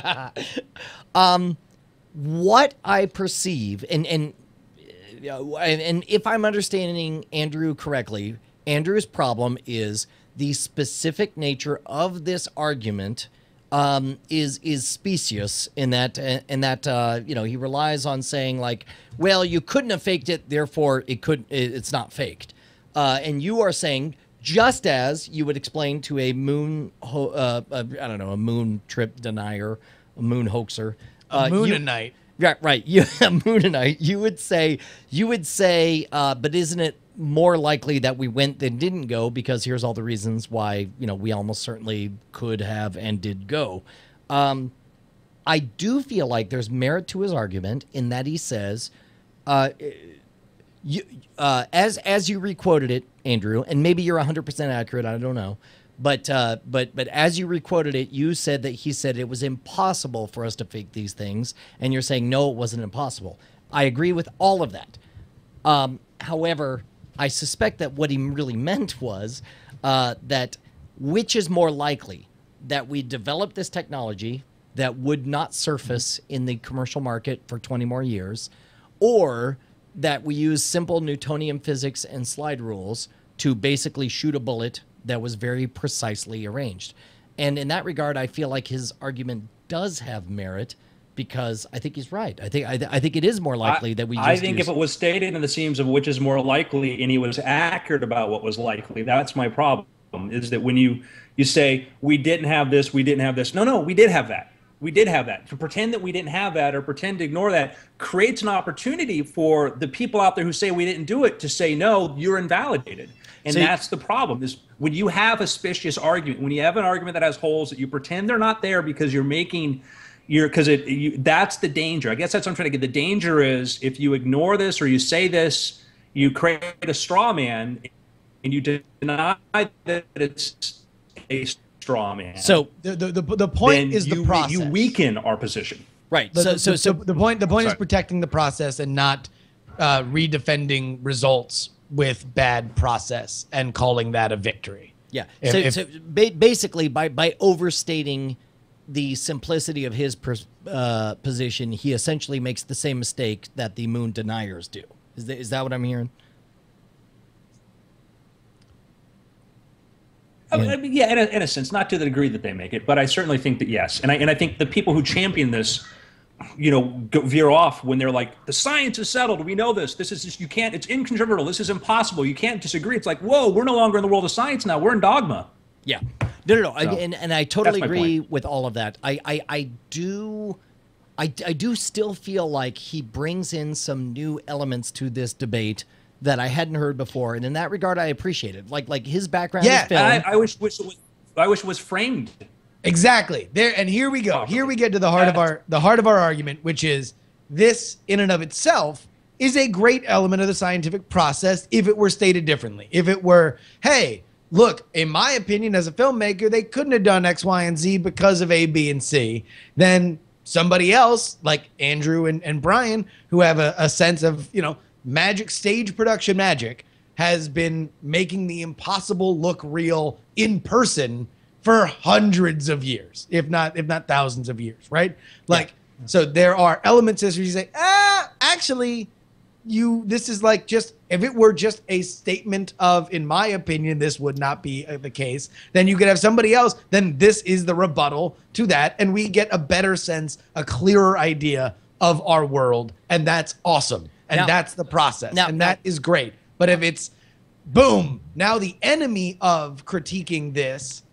um, what I perceive, and and uh, and and if I'm understanding Andrew correctly, Andrew's problem is the specific nature of this argument. Um, is is specious in that in that uh, you know, he relies on saying like, well, you couldn't have faked it, therefore it could it's not faked, uh, and you are saying, just as you would explain to a moon ho- uh, a, I don't know, a moon trip denier, a moon hoaxer, A uh, you- moonanite. Right, right. You a moonanite. You would say, you would say, uh, but isn't it more likely that we went than didn't go? Because here's all the reasons why, you know, we almost certainly could have and did go. Um, I do feel like there's merit to his argument in that he says, uh, you, uh, as as you requoted it, Andrew, and maybe you're one hundred percent accurate. I don't know. But uh, but but as you requoted it, you said that he said it was impossible for us to fake these things, and you're saying no, it wasn't impossible. I agree with all of that. Um, however, I suspect that what he really meant was uh, that which is more likely, that we develop this technology that would not surface in the commercial market for twenty more years, or that we use simple Newtonian physics and slide rules to basically shoot a bullet that was very precisely arranged. And in that regard, I feel like his argument does have merit, because I think he's right. I think I, I think it is more likely I, that we just I think use... if it was stated in the seams of which is more likely, and he was accurate about what was likely, that's my problem, is that when you, you say, we didn't have this, we didn't have this. No, no, we did have that. We did have that. To pretend that we didn't have that or pretend to ignore that creates an opportunity for the people out there who say we didn't do it to say, no, you're invalidated. And See- that's the problem, is when you have a specious argument, when you have an argument that has holes that you pretend they're not there because you're making, you're, because it, you, that's the danger. I guess that's what I'm trying to get. The danger is if you ignore this or you say this, you create a straw man and you deny that it's a straw man. So The, the, the, the point then is you, the process. you weaken our position. right. The, So the, so the, so the point the point is Sorry. protecting the process and not uh, redefending results with bad process and calling that a victory. Yeah. If- so if- so ba- basically, by by overstating the simplicity of his pers- uh, position, he essentially makes the same mistake that the moon deniers do. Is that, is that what I'm hearing? I mean, I mean, yeah, in a, in a sense, not to the degree that they make it, but I certainly think that yes. And I and I think the people who champion this you know, go, veer off when they're like, the science is settled. We know this. This is just, you can't, it's incontrovertible. This is impossible. You can't disagree. It's like, whoa, we're no longer in the world of science now. We're in dogma. Yeah. No, no, no. I, So, and, and I totally that's my agree point. with all of that. I, I, I do, I, I do still feel like he brings in some new elements to this debate that I hadn't heard before. And in that regard, I appreciate it. Like, like his background Yeah, in film. I, I wish, wish it was, I wish it was framed. Exactly. There and here we go. Here we get to the heart of our the heart of our argument, which is this in and of itself is a great element of the scientific process if it were stated differently. If it were, hey, look, in my opinion as a filmmaker, they couldn't have done X, Y, and Z because of A, B, and C, then somebody else like Andrew and, and Brian, who have a, a sense of, you know, magic, stage production magic, has been making the impossible look real in person for hundreds of years, if not if not thousands of years, right? Like, yeah. So there are elements as where you say, ah, actually, you this is like just if it were just a statement of, in my opinion, this would not be the case. Then you could have somebody else. Then this is the rebuttal to that, and we get a better sense, a clearer idea of our world, and that's awesome. And Now- that's the process, now- and that is great. But if it's boom, now the enemy of critiquing this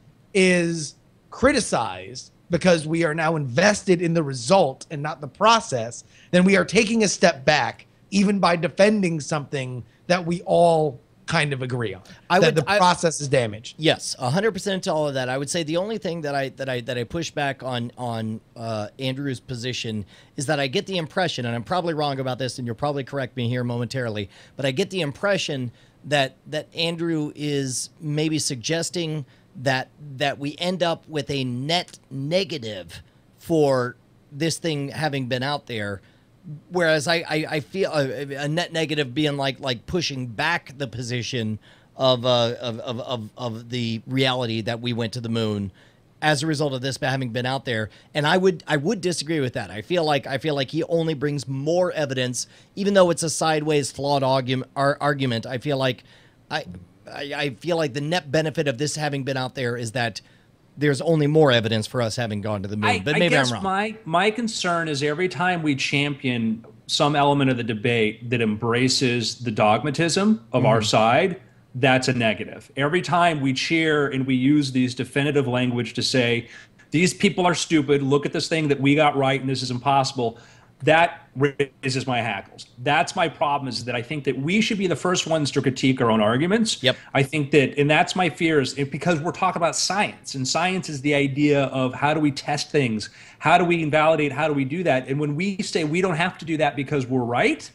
is criticized because we are now invested in the result and not the process, then we are taking a step back, even by defending something that we all kind of agree on. I that would- the I- process is damaged. Yes, one hundred percent to all of that. I would say the only thing that I that I that I push back on on uh, Andrew's position is that I get the impression, and I'm probably wrong about this, and you'll probably correct me here momentarily, but I get the impression that that Andrew is maybe suggesting that that we end up with a net negative for this thing having been out there. Whereas I, I, I feel a, a net negative being like like pushing back the position of, uh, of, of, of, of the reality that we went to the moon as a result of this having been out there. And I would I would disagree with that. I feel like I feel like he only brings more evidence, even though it's a sideways flawed argument. argument I feel like I, I I feel like the net benefit of this having been out there is that there's only more evidence for us having gone to the moon. I, but I maybe guess I'm wrong. My, my concern is every time we champion some element of the debate that embraces the dogmatism of our side, that's a negative. Every time we cheer and we use these definitive language to say, these people are stupid, look at this thing that we got right and this is impossible, that raises my hackles. That's my problem, is that I think that we should be the first ones to critique our own arguments. Yep. I I think that, and that's my fears, it- because we're talking about science, and science is the idea of how do we test things? How do we invalidate? How do we do that? And when we say we don't have to do that because we're right,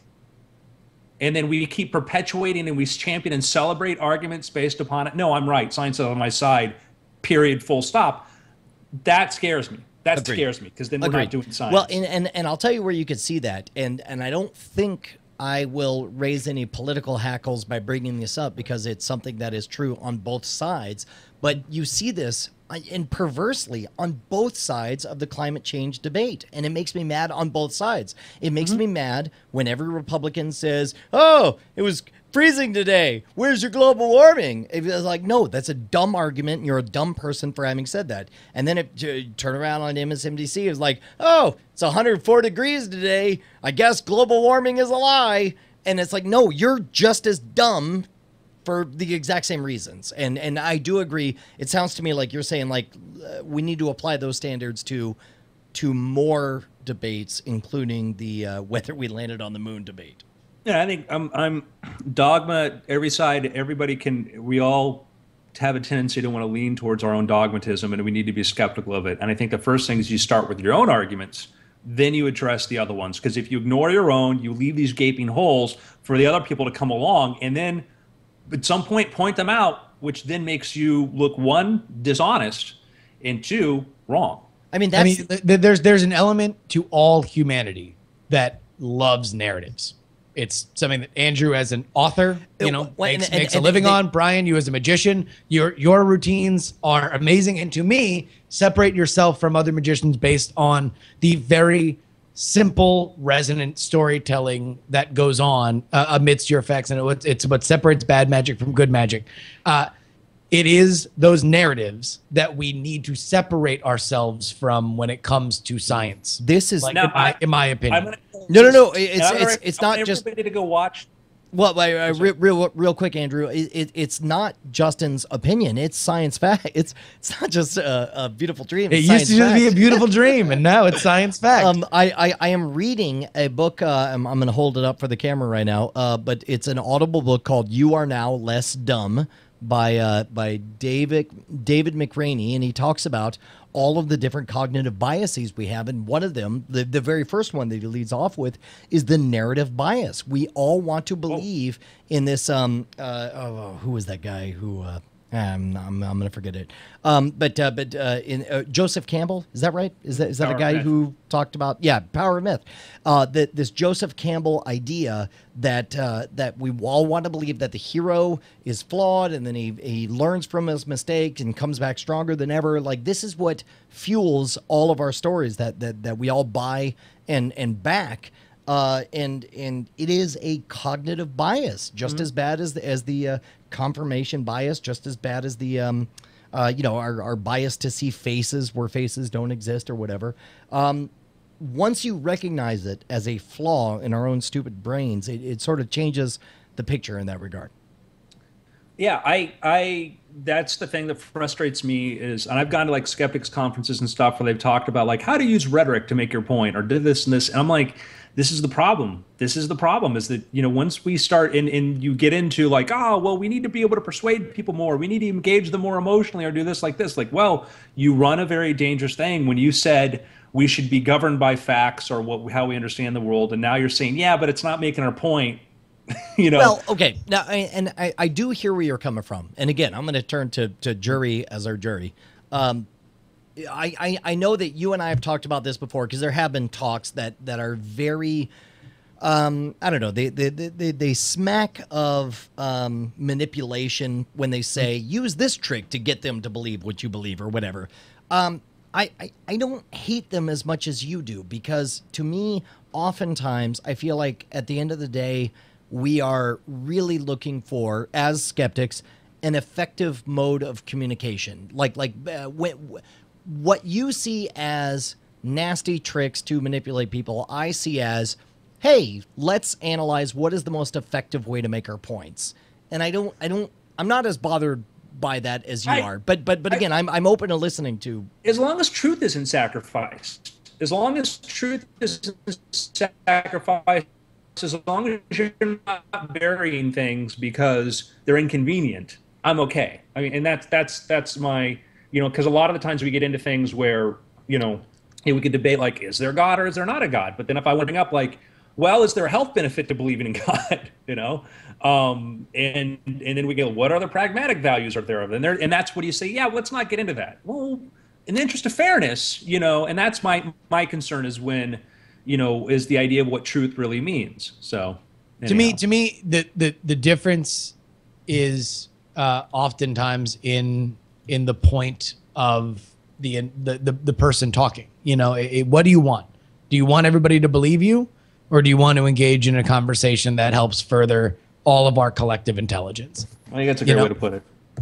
and then we keep perpetuating and we champion and celebrate arguments based upon it. No, I'm right. Science is on my side, period, full stop. That scares me. That Agreed. scares me, because then we're Agreed. not doing science. Well, and, and and I'll tell you where you could see that, and and I don't think I will raise any political hackles by bringing this up because it's something that is true on both sides. But you see this, uh, and perversely, on both sides of the climate change debate, and it makes me mad on both sides. It makes Mm-hmm. me mad when every Republican says, "Oh, it was freezing today. Where's your global warming?" It was like, no, that's a dumb argument. And you're a dumb person for having said that. And then it t- turn around on M S N B C, it was like, oh, it's one hundred four degrees today. I guess global warming is a lie. And it's like, no, you're just as dumb for the exact same reasons. And and I do agree. It sounds to me like you're saying like uh, we need to apply those standards to to more debates, including the uh, whether we landed on the moon debate. Yeah, I think I'm, I'm dogma. Every side, everybody can. We all have a tendency to want to lean towards our own dogmatism, and we need to be skeptical of it. And I think the first thing is you start with your own arguments, then you address the other ones. Because if you ignore your own, you leave these gaping holes for the other people to come along, and then at some point point them out, which then makes you look, one, dishonest, and two, wrong. I mean, I that's mean, th- th- there's there's an element to all humanity that loves narratives. It's something that Andrew, as an author, you know, Well, and- makes, and- makes a and living they- on. Brian, you as a magician, your your routines are amazing. And to me, separate yourself from other magicians based on the very simple, resonant storytelling that goes on uh, amidst your effects. And it, it's what separates bad magic from good magic. Uh, it is those narratives that we need to separate ourselves from when it comes to science. This is Like, Now, in, my, in my opinion. I'm gonna, no, no, no. It's I'm gonna- it's it's I want not just. everybody to go watch. Well, I, I, real, real, real quick, Andrew. It, it, it's not Justin's opinion. It's science fact. It's it's not just a, a beautiful dream. It It's used to science just be a fact. beautiful dream, and now it's science fact. Um, I, I, I am reading a book. Uh, I'm, I'm going to hold it up for the camera right now. Uh, but it's an Audible book called "You Are Now Less Dumb" by uh, by David David McRaney, and he talks about all of the different cognitive biases we have. And one of them, the, the very first one that he leads off with, is the narrative bias. We all want to believe in this. Um, uh, oh, who was that guy who? Uh, I'm, I'm, I'm going to forget it. Um, but uh, but uh, in uh, Joseph Campbell, is that right? Is that is that Power a guy of Myth. who talked about yeah, Power of Myth? Uh, that this Joseph Campbell idea that uh, that we all want to believe that the hero is flawed and then he he learns from his mistakes and comes back stronger than ever. Like this is what fuels all of our stories that that that we all buy and and back. Uh, and and it is a cognitive bias, just as bad as the, as the uh, confirmation bias, just as bad as the um, uh, you know our, our bias to see faces where faces don't exist or whatever. Um, once you recognize it as a flaw in our own stupid brains, it, it sort of changes the picture in that regard. Yeah, I, I, that's the thing that frustrates me is, and I've gone to like skeptics conferences and stuff where they've talked about like how to use rhetoric to make your point or did this and this. And I'm like, this is the problem. This is the problem is that, you know, once we start and, and you get into like, oh, well, we need to be able to persuade people more. We need to engage them more emotionally or do this like this. Like, well, you run a very dangerous thing when you said we should be governed by facts or what, how we understand the world. And now you're saying, yeah, but it's not making our point. You know. Well, okay. Now, I, and I, I do hear where you're coming from. And again, I'm going to turn to to jury as our jury. Um, I, I I know that you and I have talked about this before because there have been talks that that are very, um, I don't know, they they they, they smack of um, manipulation when they say use this trick to get them to believe what you believe or whatever. Um, I, I I don't hate them as much as you do because to me, oftentimes I feel like at the end of the day, we are really looking for, as skeptics, an effective mode of communication. Like, like uh, when, what you see as nasty tricks to manipulate people, I see as, hey, let's analyze what is the most effective way to make our points. And I don't, I don't, I'm not as bothered by that as you I, are. But, but, but again, I, I'm, I'm open to listening to. As long as truth isn't sacrificed, as long as truth isn't sacrificed. As long as you're not burying things because they're inconvenient, I'm okay. I mean, and that's that's that's my, you know, because a lot of the times we get into things where, you know, we could debate like, is there God or is there not a God? But then if I want to bring up like, well, is there a health benefit to believing in God? You know, um, and and then we go, what other pragmatic values are there? And there, and that's what you say. Yeah, let's not get into that. Well, in the interest of fairness, you know, and that's my my concern is when. You know, is the idea of what truth really means. So, anyhow. to me, to me, the the the difference is uh, oftentimes in in the point of the the the, the person talking. You know, it, it, what do you want? Do you want everybody to believe you, or do you want to engage in a conversation that helps further all of our collective intelligence? I think that's a You good know? way to put it.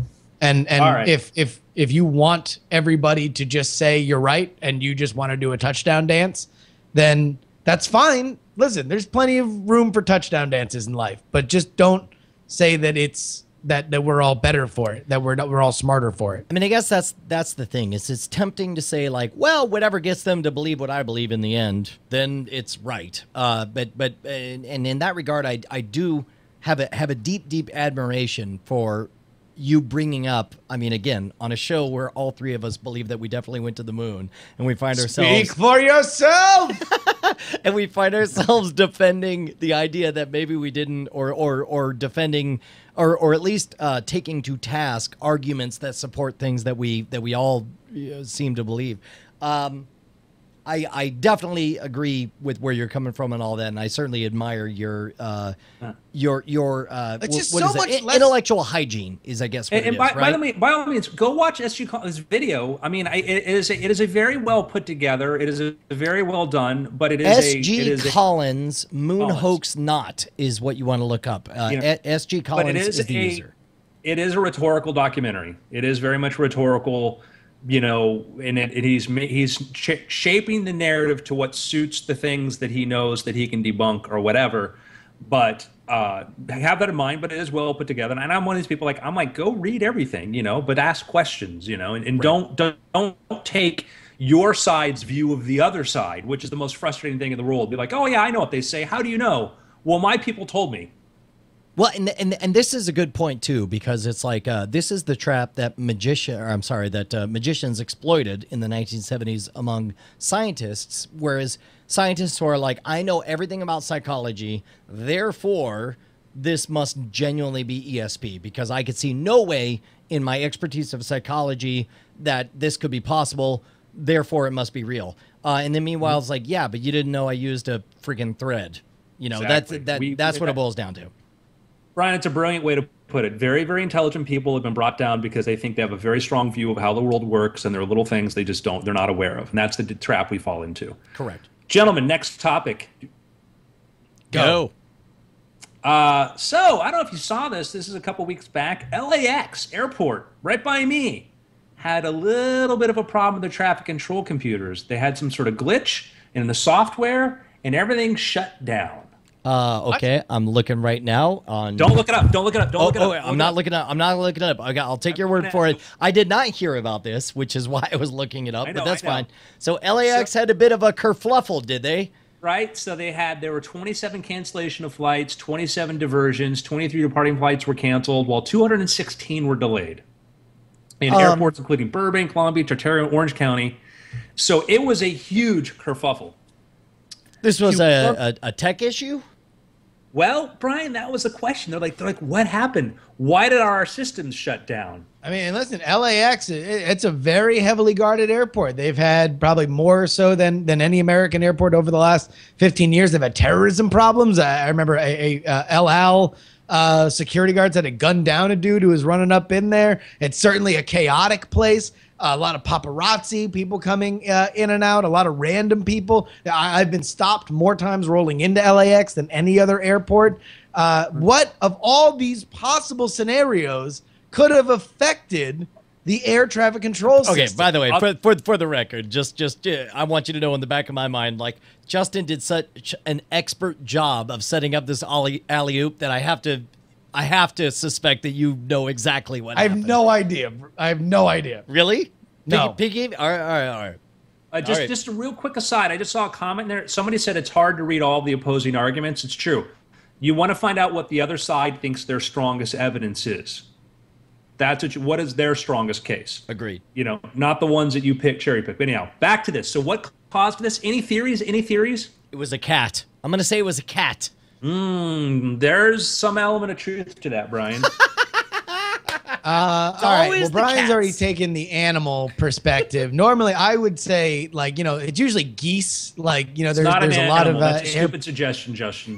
And and All right. if if if you want everybody to just say you're right and you just want to do a touchdown dance, then that's fine. Listen, there's plenty of room for touchdown dances in life, but just don't say that it's that that we're all better for it, that we're not, we're all smarter for it. I mean, I guess that's that's the thing. Is it's tempting to say like, well, whatever gets them to believe what I believe in the end, then it's right. Uh, but but and, and in that regard, I I do have a have a deep deep admiration for you bringing up, I mean, again, on a show where all three of us believe that we definitely went to the moon, and we find ourselves Speak for yourself. and we find ourselves defending the idea that maybe we didn't, or or or defending, or or at least uh, taking to task arguments that support things that we that we all uh, seem to believe. Um, I, I definitely agree with where you're coming from and all that, and I certainly admire your uh, your your uh, It's wh- just what so is it? much In- less- intellectual hygiene is, I guess, what And, it and is, by, right? by the way, by all means, go watch S G Collins' video. I mean, I, it is a, it is a very well put together. It is a, very well done, but it is S a it G is a, Collins Moon Collins. Hoax Not is what you want to look up. Uh, You know, A- S G Collins but it is, is the a user. it is a rhetorical documentary. It is very much rhetorical, you know, and, it, and he's he's sh- shaping the narrative to what suits the things that he knows that he can debunk or whatever. But uh, have that in mind. But it is well put together. And I'm one of these people like I'm like go read everything, you know, but ask questions, you know, and, and right. don't don't don't take your side's view of the other side, which is the most frustrating thing in the world. Be like, oh yeah, I know what they say. How do you know? Well, my people told me. Well, and, and and this is a good point too, because it's like uh, this is the trap that magician, or I'm sorry, that uh, magicians exploited in the nineteen seventies among scientists. Whereas scientists who are like, I know everything about psychology, therefore this must genuinely be E S P, because I could see no way in my expertise of psychology that this could be possible. Therefore, it must be real. Uh, and then meanwhile, it's like, yeah, but you didn't know I used a freaking thread. You know, exactly. that's that. We, that's what that, it boils down to. Brian, it's a brilliant way to put it. Very, very intelligent people have been brought down because they think they have a very strong view of how the world works, and there are little things they just don't, they're not aware of. And that's the trap we fall into. Correct. Gentlemen, next topic. Go. Uh, so, I don't know if you saw this. This is a couple weeks back. L A X Airport, right by me, had a little bit of a problem with their traffic control computers. They had some sort of glitch in the software, and everything shut down. Uh, okay, what? I'm looking right now on. Don't look it up. Don't look it up. Don't oh, look it oh, up. I'm not looking up. I'm not looking it up. I got, I'll take your word for it. I did not hear about this, which is why I was looking it up. Know, but that's fine. So So L A X had a bit of a kerfluffle, did they? Right. So they had there were twenty-seven cancellation of flights, twenty-seven diversions, twenty-three departing flights were canceled, while two hundred sixteen were delayed in um, airports including Burbank, Long Beach, Ontario, Orange County. So it was a huge kerfuffle. This was a, a, a tech issue? Well, Brian, that was the question. They're like, they're like, what happened? Why did our systems shut down? I mean, listen, L A X, it, it's a very heavily guarded airport. They've had probably more so than than any American airport over the last fifteen years. They've had terrorism problems. I, I remember a, a uh, El Al uh, security guards had to gun down a dude who was running up in there. It's certainly a chaotic place. Uh, a lot of paparazzi, people coming uh, in and out, a lot of random people. I, I've been stopped more times rolling into L A X than any other airport. Uh, what of all these possible scenarios could have affected the air traffic control system? Okay, by the way, for, for, for the record, just, just uh, I want you to know in the back of my mind, like, Justin did such an expert job of setting up this alley, alley-oop that I have to... I have to suspect that you know exactly what I happened. have no idea. I have no idea. Really? No. Piggy? Piggy? All right, all right, all right. Uh, just, all right. just a real quick aside. I just saw a comment there. Somebody said it's hard to read all the opposing arguments. It's true. You want to find out what the other side thinks their strongest evidence is. That's what, you, what is their strongest case. Agreed. You know, not the ones that you pick, cherry pick. But anyhow, back to this. So what caused this? Any theories? Any theories? It was a cat. I'm going to say it was a cat. Mm, there's some element of truth to that, Brian. Uh, all right. Well, Brian's cats. already taken the animal perspective. Normally, I would say, like, you know, it's usually geese. Like, you know, there's, there's a lot animal. of. Uh, That's a stupid air- suggestion, Justin.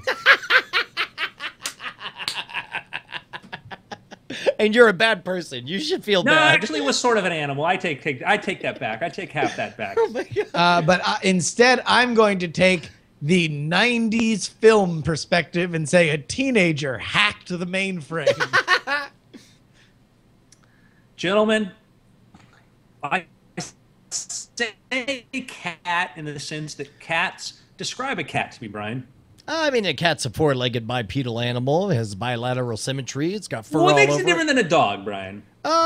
And you're a bad person. You should feel no, bad. No, actually, it was sort of an animal. I take, take I take that back. I take half that back. Oh my God. Uh, but uh, instead, I'm going to take the nineties film perspective and say a teenager hacked the mainframe. Gentlemen, I say cat in the sense that cats describe a cat to me, Brian. I mean, a cat's a four-legged bipedal animal. It has bilateral symmetry. It's got fur well, what all makes over it different it. than a dog, Brian?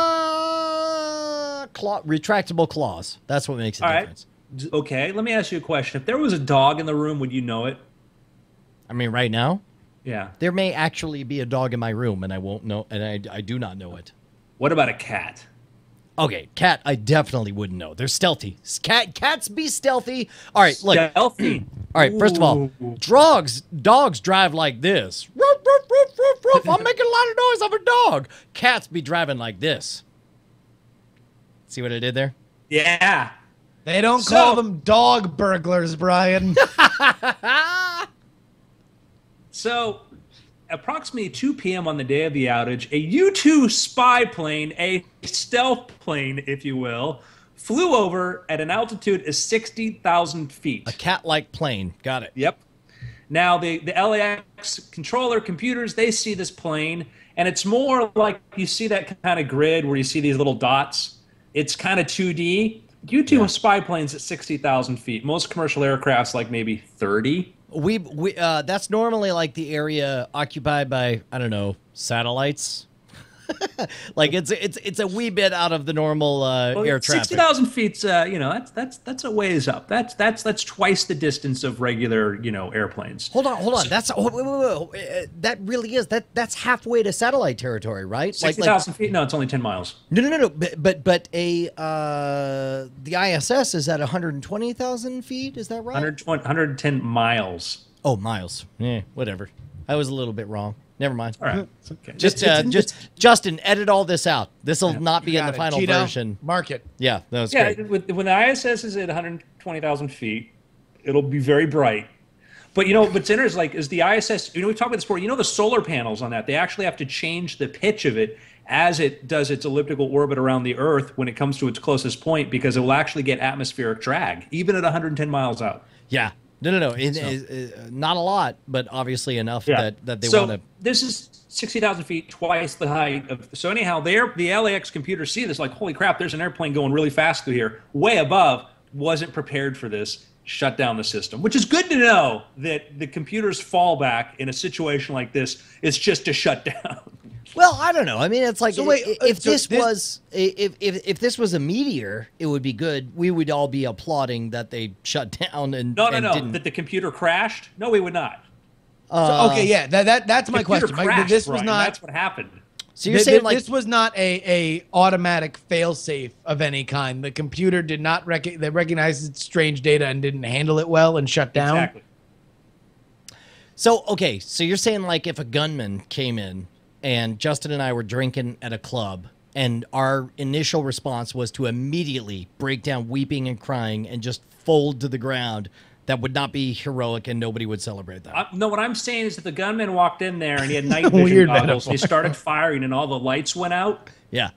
Uh, claw, retractable claws. That's what makes a all difference. Right. Okay, let me ask you a question. If there was a dog in the room, would you know it? I mean, right now? Yeah. There may actually be a dog in my room, and I won't know, and I, I do not know it. What about a cat? Okay, cat, I definitely wouldn't know. They're stealthy. Cat, cats be stealthy. All right, look. Stealthy. All right, first of all, dogs, dogs drive like this. Ruff, ruff, ruff, ruff, ruff. I'm making a lot of noise. I'm a dog. Cats be driving like this. See what I did there? Yeah. They don't So- call them dog burglars, Brian. So, approximately two p.m. on the day of the outage, a U two spy plane, a stealth plane, if you will, flew over at an altitude of sixty thousand feet. A cat-like plane. Got it. Yep. Now, the, the L A X controller computers, they see this plane, And it's more like you see that kind of grid where you see these little dots. It's kind of two D. U two yeah. spy planes at sixty thousand feet. Most commercial aircrafts like maybe thirty. We we uh, that's normally like the area occupied by, I don't know, satellites. Like it's it's it's a wee bit out of the normal uh, well, air traffic. Sixty thousand feet's uh, you know that's that's that's a ways up. That's that's that's twice the distance of regular you know airplanes. Hold on, hold on. That's wait, wait, wait, wait. that really is that that's halfway to satellite territory, right? Sixty thousand like, feet? No, it's only ten miles. No, no, no, no. But but, but a uh, the I S S is at one hundred twenty thousand feet. Is that right? one hundred twenty, one hundred ten miles. Oh, miles. Yeah, whatever. I was a little bit wrong. Never mind. All right. It's okay. Just, uh, just Justin, edit all this out. This will yeah, not be in the final Cheeto, version. Mark it. Yeah, that was yeah, great. With, when the I S S is at one hundred twenty thousand feet, it'll be very bright. But you know, what's interesting is like is the I S S. You know, we talked about this before. You know, the solar panels on that, they actually have to change the pitch of it as it does its elliptical orbit around the Earth when it comes to its closest point, because it will actually get atmospheric drag even at one hundred ten miles out. Yeah. No, no, no. It, so. it, it, not a lot, but obviously enough yeah. that, that they so want to. This is sixty thousand feet, twice the height of. So anyhow, there the L A X computers see this like, holy crap, there's an airplane going really fast through here, way above. Wasn't prepared for this. Shut down the system, which is good to know that the computer's fallback in a situation like this is just to shut down. Well, I don't know. I mean, it's like so wait, if so this, this was if, if if this was a meteor, it would be good. We would all be applauding that they shut down and no, no, and no. Didn't. That the computer crashed. No, we would not. Uh, so, okay, yeah, that, that that's my question. Crashed, this was Brian, not. That's what happened. So you're th- saying th- like this was not a a automatic failsafe of any kind. The computer did not rec- they recognized its strange data and didn't handle it well and shut down. Exactly. So okay, so you're saying like if a gunman came in and Justin and I were drinking at a club, and our initial response was to immediately break down weeping and crying and just fold to the ground, that would not be heroic and nobody would celebrate that. Uh, no, what I'm saying is that the gunman walked in there and he had night vision Weird goggles. metaphor. He started firing and all the lights went out. Yeah.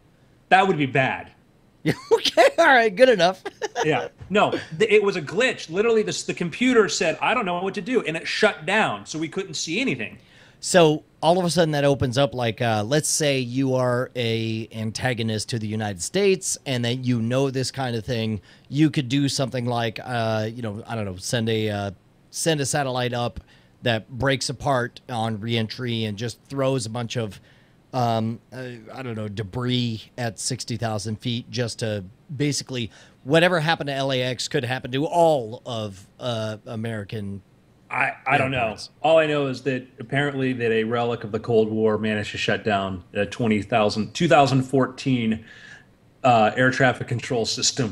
That would be bad. Yeah. Okay. All right. Good enough. Yeah. No, th- it was a glitch. Literally, the, the computer said, I don't know what to do. And it shut down. So we couldn't see anything. So all of a sudden that opens up like, uh, let's say you are a antagonist to the United States and that you know this kind of thing. You could do something like, uh, you know, I don't know, send a uh, send a satellite up that breaks apart on reentry and just throws a bunch of, um, uh, I don't know, debris at sixty thousand feet just to basically whatever happened to L A X could happen to all of uh, American. I, I don't know. All I know is that apparently that a relic of the Cold War managed to shut down a twenty thousand, two thousand fourteen uh, air traffic control system.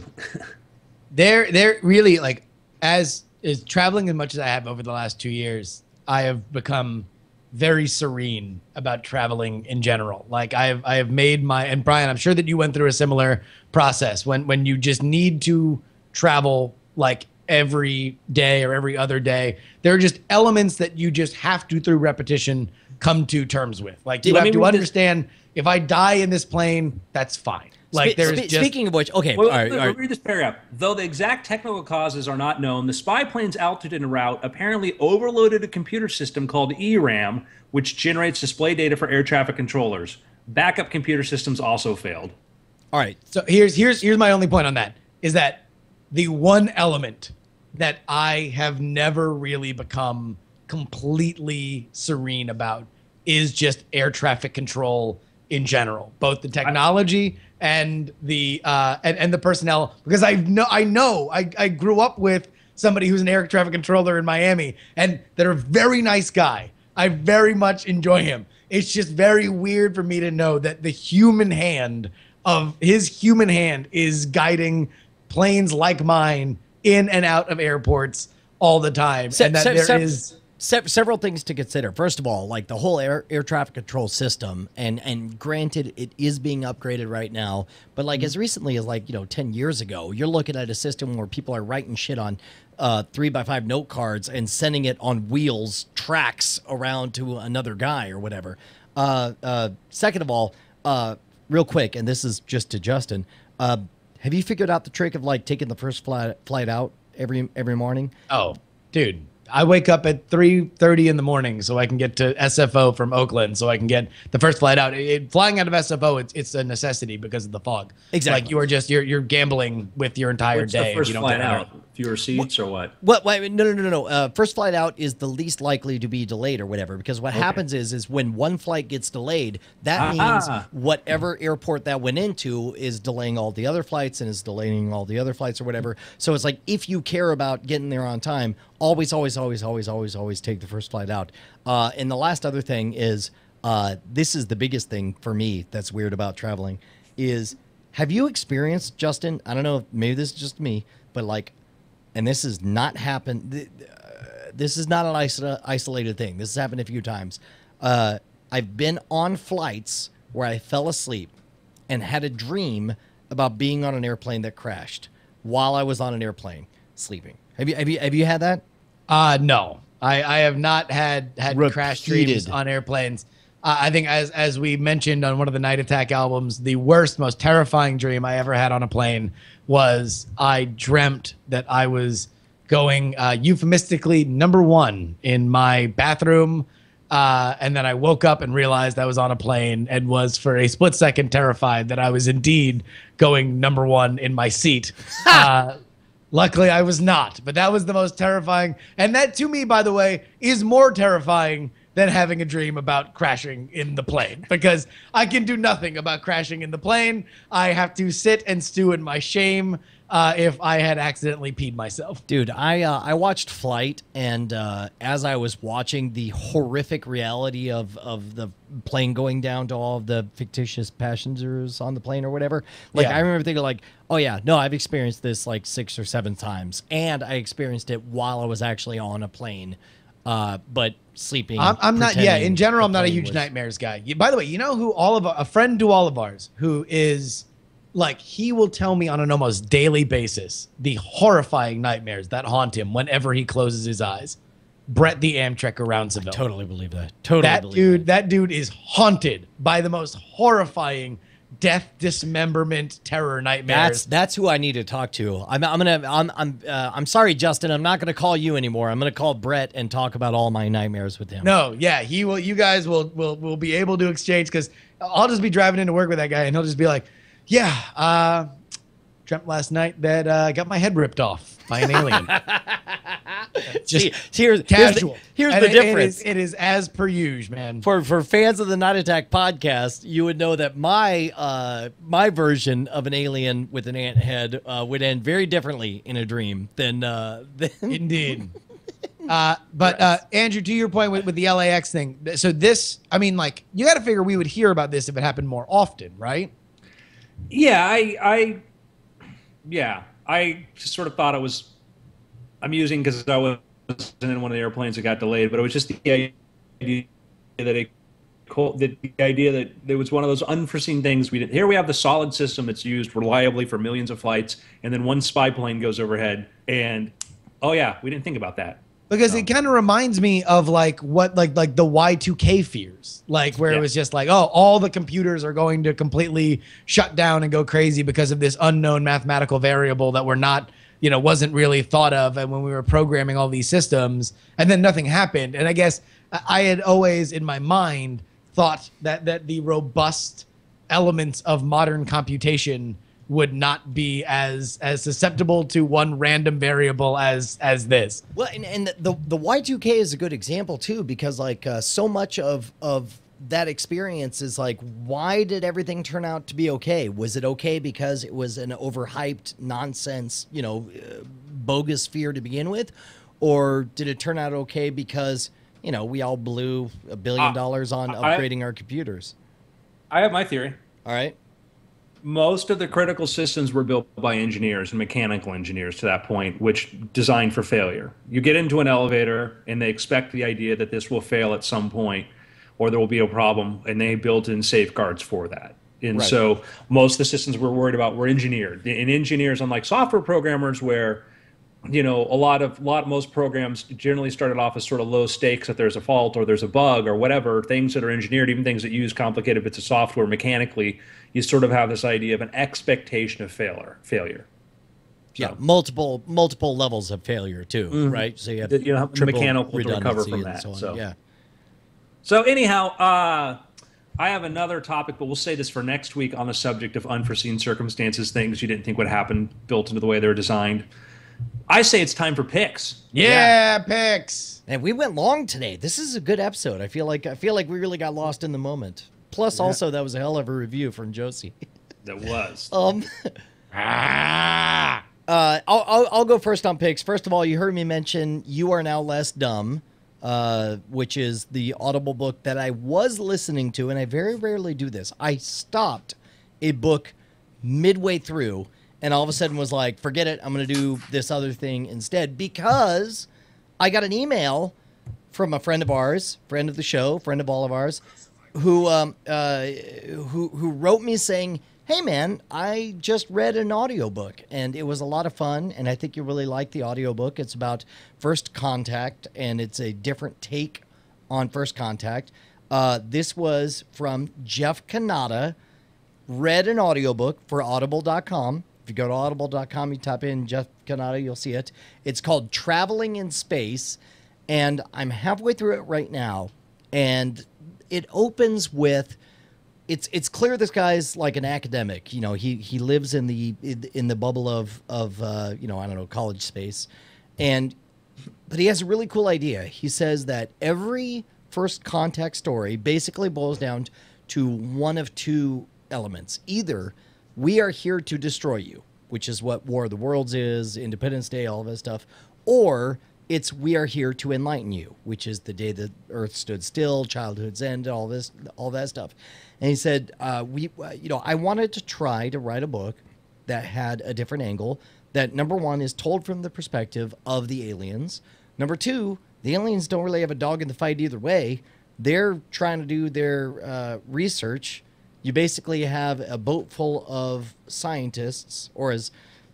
They're they're really like as is traveling as much as I have over the last two years, I have become very serene about traveling in general. Like I have I have made my and Brian, I'm sure that you went through a similar process when when you just need to travel like every day or every other day. There are just elements that you just have to, through repetition, come to terms with. Like you Let have me to read understand, if I die in this plane, that's fine. Like Spe- there's spe- just speaking of which, okay, Well, all right, let- all let right. me read this paragraph. Though the exact technical causes are not known, the spy plane's altitude and route apparently overloaded a computer system called E RAM, which generates display data for air traffic controllers. Backup computer systems also failed. all right. so here's here's here's my only point on that is that the one element that I have never really become completely serene about is just air traffic control in general, both the technology and the uh, and, and the personnel. Because I know I know I, I grew up with somebody who's an air traffic controller in Miami, and they're a very nice guy. I very much enjoy him. It's just very weird for me to know that the human hand of his human hand is guiding planes like mine in and out of airports all the time, Se- and that se- there se- is. Se- several things to consider. First of all, like the whole air air traffic control system, and and granted, it is being upgraded right now. But like as recently as like you know ten years ago, you're looking at a system where people are writing shit on uh, three by five note cards and sending it on wheels, tracks around to another guy or whatever. Uh, uh, second of all, uh, real quick, and this is just to Justin. Uh, have you figured out the trick of like taking the first flight flight out every every morning? Oh, dude. I wake up at three thirty in the morning so I can get to S F O from Oakland, so I can get the first flight out. It, it- flying out of S F O, it's it's a necessity because of the fog. Exactly. Like you are just you're you're gambling with your entire What's day. the if first you don't flight get out? Fewer seats or what? What? Wait, no, no, no, no, no. Uh, first flight out is the least likely to be delayed or whatever. Because what happens is, is when one flight gets delayed, that means Ah. whatever airport that went into is delaying all the other flights and is delaying all the other flights or whatever. So it's like if you care about getting there on time, always, always, always, always, always, always take the first flight out. Uh, and the last other thing is, uh, this is the biggest thing for me that's weird about traveling, is have you experienced, Justin? I don't know, if maybe this is just me, but like. And this has not happened. th- uh, This is not an iso- isolated thing. This has happened a few times. Uh, I've been on flights where I fell asleep and had a dream about being on an airplane that crashed while I was on an airplane sleeping. Have you have you have you had that? Uh no, I, I have not had had crash dreams Repeated. on airplanes. Uh, I think as as we mentioned on one of the Night Attack albums, the worst, most terrifying dream I ever had on a plane was I dreamt that I was going uh, euphemistically number one in my bathroom. Uh, and then I woke up and realized I was on a plane and was for a split second terrified that I was indeed going number one in my seat. Uh, Luckily, I was not, but that was the most terrifying. And that, to me, by the way, is more terrifying than having a dream about crashing in the plane, because I can do nothing about crashing in the plane. I have to sit and stew in my shame uh, if I had accidentally peed myself. Dude, I uh, I watched Flight, and uh, as I was watching the horrific reality of, of the plane going down to all of the fictitious passengers on the plane or whatever, like Yeah. I remember thinking like, oh yeah, no, I've experienced this like six or seven times, and I experienced it while I was actually on a plane, uh, but sleeping. I'm, I'm not, yeah, pretending in general, the I'm not a plane huge was- nightmares guy. You- By the way, you know who all of our, a friend to all of ours who is like, he will tell me on an almost daily basis the horrifying nightmares that haunt him whenever he closes his eyes. Brett the Amtrekker around Seville. Totally believe that. Totally that believe dude, that dude is haunted by the most horrifying death, dismemberment, terror nightmares. That's that's who I need to talk to. I'm I'm gonna I'm I'm uh, I'm sorry, Justin. I'm not gonna call you anymore. I'm gonna call Brett and talk about all my nightmares with him. No, yeah, he will. You guys will will will be able to exchange, because I'll just be driving into work with that guy, and he'll just be like, "Yeah, uh, dreamt last night that uh, I got my head ripped off by an alien." Just See, here's casual. Here's the, here's And the it- difference. It is, it is as per usual, man. for for fans of the Night Attack podcast, you would know that my uh my version of an alien with an ant head uh, would end very differently in a dream than uh than Indeed. Uh, but uh, Andrew, to your point with, with the L A X thing, th- so this, I mean, like, you got to figure we would hear about this if it happened more often, right? Yeah, I, I, yeah, I just sort of thought it was amusing because I was in one of the airplanes that got delayed, but it was just the idea that it, that the idea that there was one of those unforeseen things we did. Here we have the solid system that's used reliably for millions of flights, and then one spy plane goes overhead, and oh yeah, we didn't think about that. Because it kind of reminds me of like what like like the Y two K fears, like where Yeah. it was just like, oh, all the computers are going to completely shut down and go crazy because of this unknown mathematical variable that we're not, you know, wasn't really thought of, and when we were programming all these systems, and then nothing happened. And I guess I I had always in my mind thought that that the robust elements of modern computation would not be as as susceptible to one random variable as as this. Well, and, and the the Y two K is a good example too, because like uh, so much of of that experience is like, why did everything turn out to be okay? Was it okay because it was an overhyped nonsense, you know, uh, bogus fear to begin with, or did it turn out okay because, you know, we all blew a billion Uh, dollars on I- upgrading our computers? I have my theory. All right. Most of the critical systems were built by engineers and mechanical engineers to that point, which designed for failure. You get into an elevator and they expect the idea that this will fail at some point or there will be a problem, and they built in safeguards for that. And Right. so most of the systems we're worried about were engineered. And engineers, unlike software programmers, where you know, a lot of lot most programs generally started off as sort of low stakes. If there's a fault or there's a bug or whatever, things that are engineered, even things that use complicated bits of software mechanically, you sort of have this idea of an expectation of failure. Failure. Yeah, multiple multiple levels of failure too, Mhm. right? So you have The- you know, triple mechanical to recover redundancy from and that, So, on. so. yeah. So anyhow, uh, I have another topic, but we'll say this for next week on the subject of unforeseen circumstances, things you didn't think would happen, built into the way they're designed. I say it's time for picks. Yeah, picks. And we went long today. This is a good episode. I feel like I feel like we really got lost in the moment. Plus, Yeah. also that was a hell of a review from Josie. That was. Um, uh, I'll, I'll I'll go first on picks. First of all, you heard me mention "You Are Now Less Dumb," uh, which is the Audible book that I was listening to, and I very rarely do this. I stopped a book midway through, and all of a sudden was like, "Forget it! I'm going to do this other thing instead," because I got an email from a friend of ours, friend of the show, friend of all of ours, who um uh who who wrote me saying, "Hey man, I just read an audiobook and it was a lot of fun, and I think you really like the audiobook. It's about First Contact, and it's a different take on First Contact. Uh, this was from Jeff Kanata, read an audiobook for audible dot com. If you go to audible dot com, you type in Jeff Kanata, you'll see it. It's called Traveling in Space, and I'm halfway through it right now, and it opens with it's it's clear this guy's like an academic. You know, he he lives in the in the bubble of of uh, you know, I don't know, college space, and but he has a really cool idea. He says that every First Contact story basically boils down to one of two elements: either we are here to destroy you, which is what War of the Worlds is, Independence Day, all of that stuff, or it's we are here to enlighten you, which is the day the Earth stood still, childhood's end, all this, all that stuff. And he said, uh, we, uh, you know, I wanted to try to write a book that had a different angle. That number one is told from the perspective of the aliens. Number two, the aliens don't really have a dog in the fight either way. They're trying to do their uh, research. You basically have a boat full of scientists, or as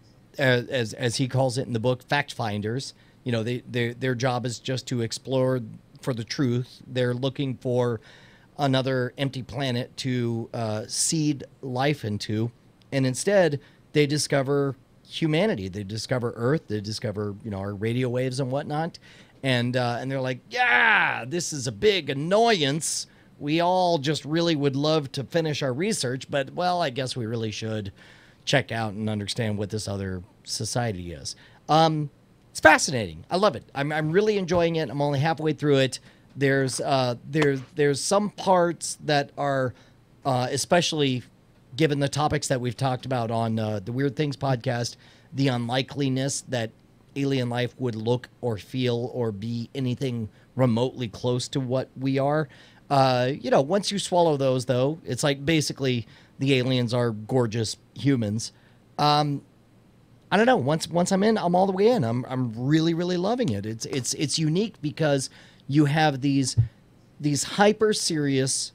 as as, as he calls it in the book, fact finders. You know, they, they, their job is just to explore for the truth. They're looking for another empty planet to uh, seed life into. And instead, they discover humanity. They discover Earth. They discover, you know, our radio waves and whatnot. And, uh, and they're like, yeah, this is a big annoyance. We all just really would love to finish our research, but, well, I guess we really should check out and understand what this other society is. Um... It's fascinating. I love it. I'm I'm really enjoying it. I'm only halfway through it. There's uh there's there's some parts that are uh, especially given the topics that we've talked about on uh, the Weird Things podcast, the unlikeliness that alien life would look or feel or be anything remotely close to what we are. Uh, you know, once you swallow those, though, it's like basically the aliens are gorgeous humans. Um, I don't know. Once once I'm in, I'm all the way in. I'm I'm really really loving it. It's it's it's unique because you have these these hyper serious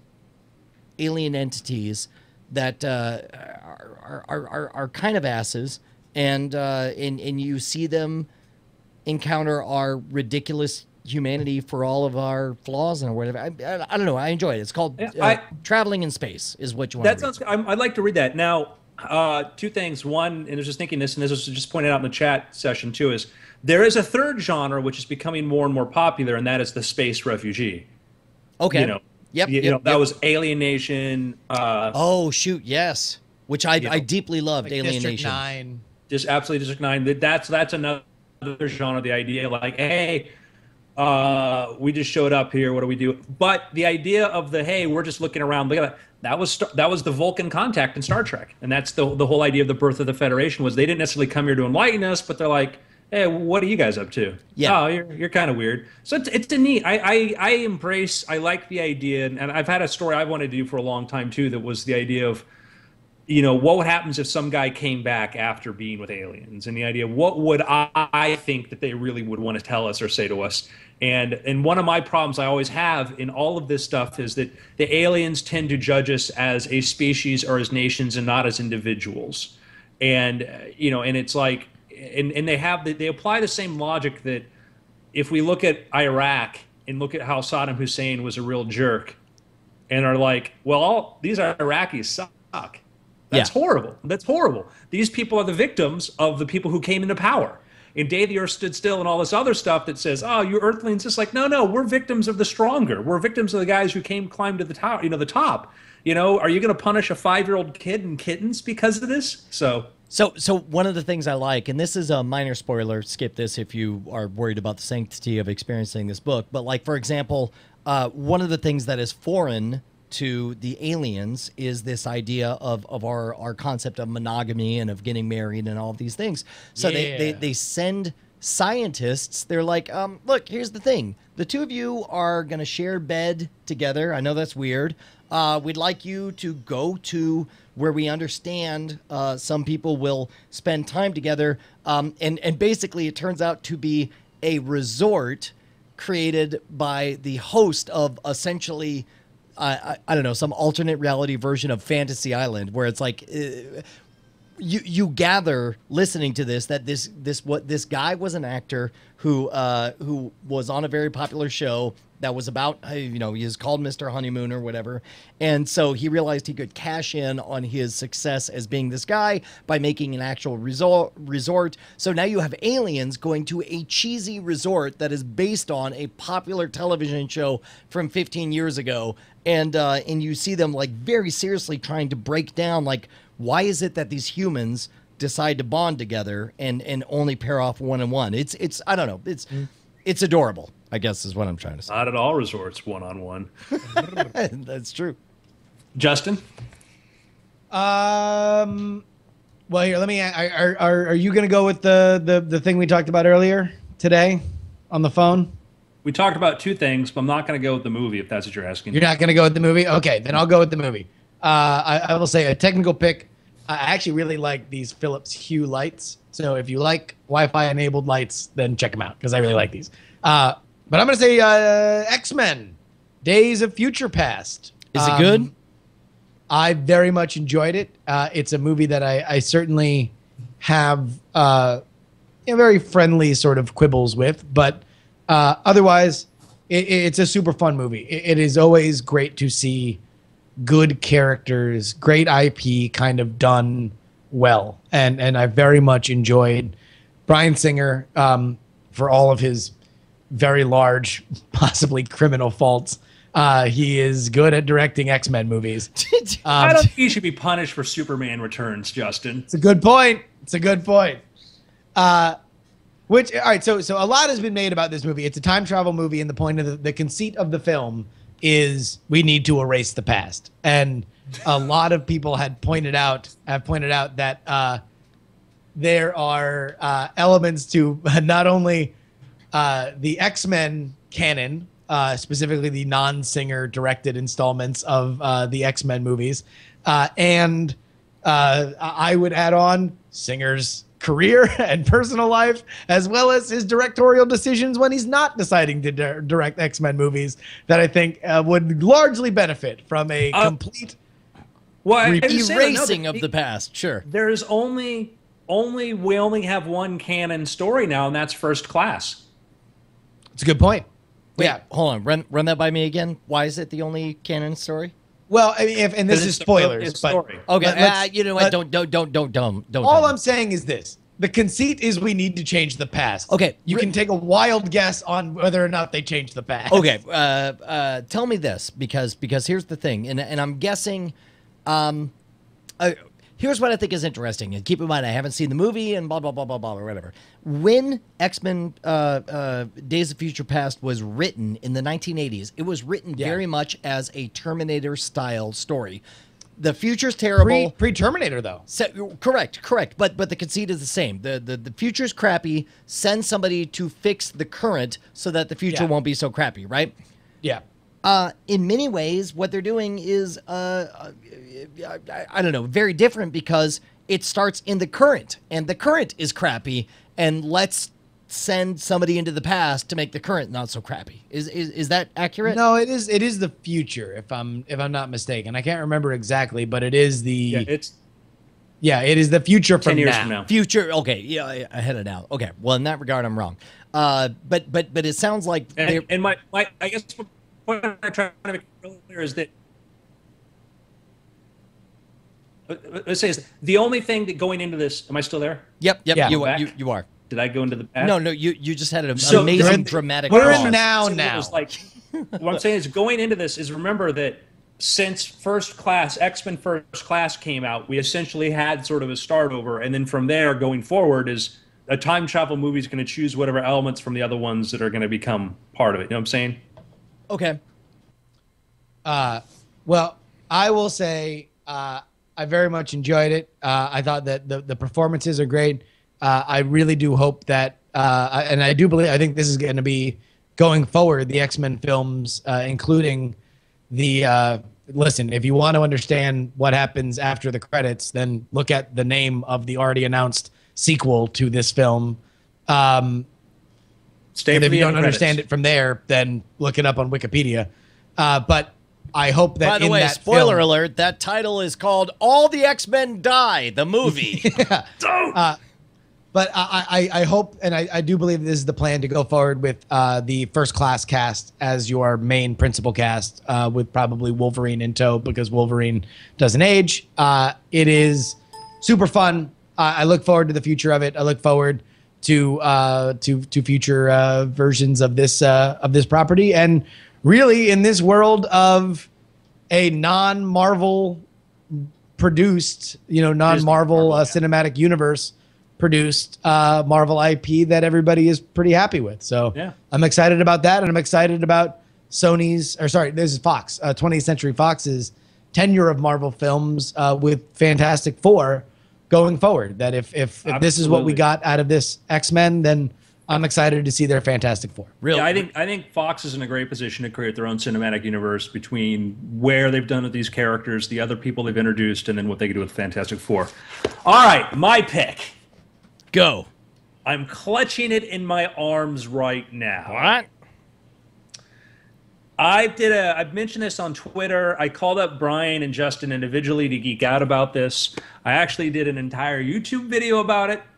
alien entities that uh, are, are are are kind of asses, and uh, and and you see them encounter our ridiculous humanity for all of our flaws and whatever. I, I, I don't know. I enjoy it. It's called uh, I, Traveling in Space. Is what you want. That to read. sounds. I'm, I'd like to read that now. Uh, two things. One, and I was just thinking this, and this was just pointed out in the chat session too, is there is a third genre which is becoming more and more popular, and that is the space refugee. Okay. You know, Yep. you, yep you know that yep. was Alienation. Uh, Oh shoot, yes. Which I You know, I deeply loved. Like District Alienation. nine. just absolutely District Nine. That- That's that's another genre. The idea, like, hey, uh, we just showed up here. What do we do? But the idea of the hey, we're just looking around. Look at that. That was Star- that was the Vulcan contact in Star Trek, and that's the the whole idea of the birth of the Federation. Was they didn't necessarily come here to enlighten us, but they're like, hey, what are you guys up to? Yeah. Oh, you're you're kind of weird. So it's it's a neat. I, I I embrace. I like the idea, and, and I've had a story I wanted to do for a long time too. That was the idea of, you know, what would happen if some guy came back after being with aliens, and the idea, what would I, I think that they really would want to tell us or say to us? And and one of my problems I always have in all of this stuff is that the aliens tend to judge us as a species or as nations and not as individuals. And, uh, you know, and it's like, and, and they have, the, they apply the same logic that if we look at Iraq and look at how Saddam Hussein was a real jerk and are like, well, all, these Iraqis suck. That's Yeah. horrible. That's horrible. These people are the victims of the people who came into power. In Day the Earth Stood Still and all this other stuff that says, oh, you Earthlings, it's like, no, no, we're victims of the stronger. We're victims of the guys who came, climbed to the tower, you know, the top. You know, are you going to punish a five-year-old kid and kittens because of this? So, So, so one of the things I like, and this is a minor spoiler, skip this if you are worried about the sanctity of experiencing this book. But like, for example, uh, one of the things that is foreign to the aliens is this idea of, of our, our concept of monogamy and of getting married and all of these things. So they, they, Yeah. they send scientists. They're like, um, look, here's the thing. The two of you are going to share bed together. I know that's weird. Uh, we'd like you to go to where we understand uh, some people will spend time together. Um, and, and basically it turns out to be a resort created by the host of essentially I, I don't know, some alternate reality version of Fantasy Island, where it's like uh, you you gather listening to this that this this what this guy was an actor who uh, who was on a very popular show that was about, you know, he is called Mister Honeymoon or whatever, and so he realized he could cash in on his success as being this guy by making an actual resort resort. So now you have aliens going to a cheesy resort that is based on a popular television show from fifteen years ago. And uh, and you see them like very seriously trying to break down, like, why is it that these humans decide to bond together and, and only pair off one and one? It's it's I don't know. It's it's adorable, I guess is what I'm trying to say. not at all resorts one-on-one. That's true. Justin? Um, well, here, let me. Are are, are you going to go with the, the the thing we talked about earlier today on the phone? We talked about two things, but I'm not going to go with the movie if that's what you're asking. You're not going to go with the movie? Okay, then I'll go with the movie. Uh, I, I will say a technical pick. I actually really like these Philips Hue lights. So if you like Wi-Fi enabled lights, then check them out because I really like these. Uh, but I'm going to say uh, X-Men, Days of Future Past. Is it Um, good? I very much enjoyed it. Uh, it's a movie that I, I certainly have uh, a very friendly sort of quibbles with, but uh, otherwise, it, it's a super fun movie. It, it is always great to see good characters, great I P kind of done well. And and I very much enjoyed Bryan Singer um, for all of his very large, possibly criminal faults. Uh, he is good at directing X-Men movies. I Um, don't think he should be punished for Superman Returns, Justin. It's a good point. It's a good point. Uh, which, all right, so so a lot has been made about this movie. It's a time travel movie, and the point of the, the conceit of the film is we need to erase the past. And a lot of people had pointed out have pointed out that uh, there are uh, elements to not only uh, the X-Men canon, uh, specifically the non-Singer directed installments of uh, the X-Men movies, uh, and uh, I would add on Singer's career and personal life, as well as his directorial decisions when he's not deciding to di- direct X-Men movies, that I think uh, would largely benefit from a Uh, complete. Well, I- I Re- just said, no, Erasing that- of the past, sure. There's only only we only have one canon story now, and that's First Class. It's a good point. Wait, Yeah. hold on. Run run that by me again. Why is it the only canon story? Well, I mean, if, and this Because is it's the earliest spoilers, but story. Okay, Let- let's- uh, you know what? let- Don't don't don't don't don't don't. all tell I'm me. saying is this: the conceit is we need to change the past. Okay, you re- can take a wild guess on whether or not they changed the past. Okay, uh, uh, tell me this because because here's the thing, and and I'm guessing, um, uh, here's what I think is interesting, and keep in mind I haven't seen the movie and blah blah blah blah blah or whatever. When X-Men uh, uh, Days of Future Past was written in the nineteen eighties, it was written Yeah. very much as a Terminator style story. The future's terrible. Pre pre Terminator though. So, correct, correct. But but the conceit is the same. The, the the future's crappy. Send somebody to fix the current so that the future Yeah. won't be so crappy, right? Yeah. Uh, in many ways, what they're doing is, uh, uh, I, I don't know, very different because it starts in the current, and the current is crappy, and let's send somebody into the past to make the current not so crappy. Is is, is that accurate? No, it is. It is the future, if I'm if I'm not mistaken. I can't remember exactly, but it is the Yeah, yeah. it's it is the future from ten years now. from now. Future, okay, yeah, I- I had it now. Okay, well, in that regard, I'm wrong. Uh, but but but it sounds like And, they're- and my, my, I guess the point I'm trying to make earlier is that let's say this, the only thing that going into this, am I still there? Yep, yep, Yeah. you, Back? you you are. Did I go into the back? No, no, you you just had an So- amazing We're in- dramatic we're in pause. now. So it was like, what I'm saying is going into this is remember that since First Class, X-Men First Class came out, we essentially had sort of a start over, and then from there going forward is a time travel movie is going to choose whatever elements from the other ones that are going to become part of it. You know what I'm saying? Okay. Uh, well, I will say uh, I very much enjoyed it. Uh, I thought that the, the performances are great. Uh, I really do hope that, uh, I- and I do believe, I think this is going to be going forward, the X-Men films, uh, including the, uh, listen, if you want to understand what happens after the credits, then look at the name of the already announced sequel to this film. Um, Stay and for if the you don't end credits. understand it from there, then look it up on Wikipedia. Uh, but I hope that By the in way, that spoiler film, alert, that title is called All the X-Men Die, the movie. But I, I, I hope, and I, I do believe this is the plan to go forward with uh, the First Class cast as your main principal cast, uh, with probably Wolverine in tow because Wolverine doesn't age. Uh, it is super fun. Uh, I look forward to the future of it. I look forward to uh, to to future uh, versions of this uh, of this property, and really in this world of a non-Marvel produced, you know, non-Marvel Marvel, uh, yeah. cinematic universe produced uh, Marvel I P that everybody is pretty happy with. So Yeah. I'm excited about that, and I'm excited about Sony's, or sorry, this is Fox, uh, twentieth Century Fox's tenure of Marvel films uh, with Fantastic Four going forward. That if if, if this is what we Absolutely. got out of this X-Men, then I'm excited to see their Fantastic Four. Real. Yeah, I think I think Fox is in a great position to create their own cinematic universe between where they've done with these characters, the other people they've introduced, and then what they can do with Fantastic Four. All right, my pick. Go. I'm clutching it in my arms right now. What? I did a. I've mentioned this on Twitter. I called up Brian and Justin individually to geek out about this. I actually did an entire YouTube video about it.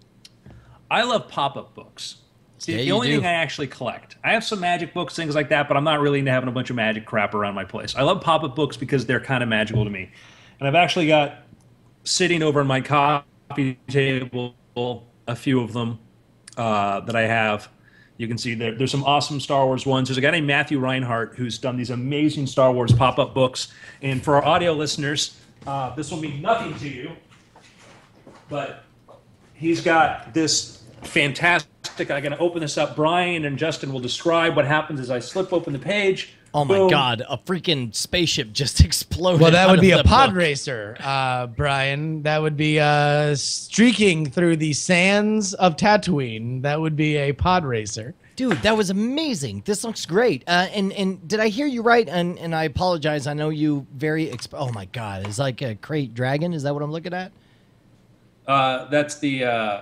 I love pop-up books. It's the, Yeah, the you only do. thing I actually collect. I have some magic books, things like that, but I'm not really into having a bunch of magic crap around my place. I love pop-up books because they're kind of magical to me. And I've actually got sitting over on my coffee table a few of them uh, that I have. You can see there, there's some awesome Star Wars ones. There's a guy named Matthew Reinhart who's done these amazing Star Wars pop-up books. And for our audio listeners, uh, this will mean nothing to you, but he's got this fantastic. I'm going to open this up. Brian and Justin will describe what happens as I slip open the page. Oh my Boom. God! A freaking spaceship just exploded. Well, that out would of be a the pod book. racer, uh, Brian. That would be uh, streaking through the sands of Tatooine. That would be a pod racer. Dude, that was amazing. This looks great. Uh, and and did I hear you right? And and I apologize. I know you very. Exp- oh my God! It's like a crate dragon. Is that what I'm looking at? Uh, that's the uh,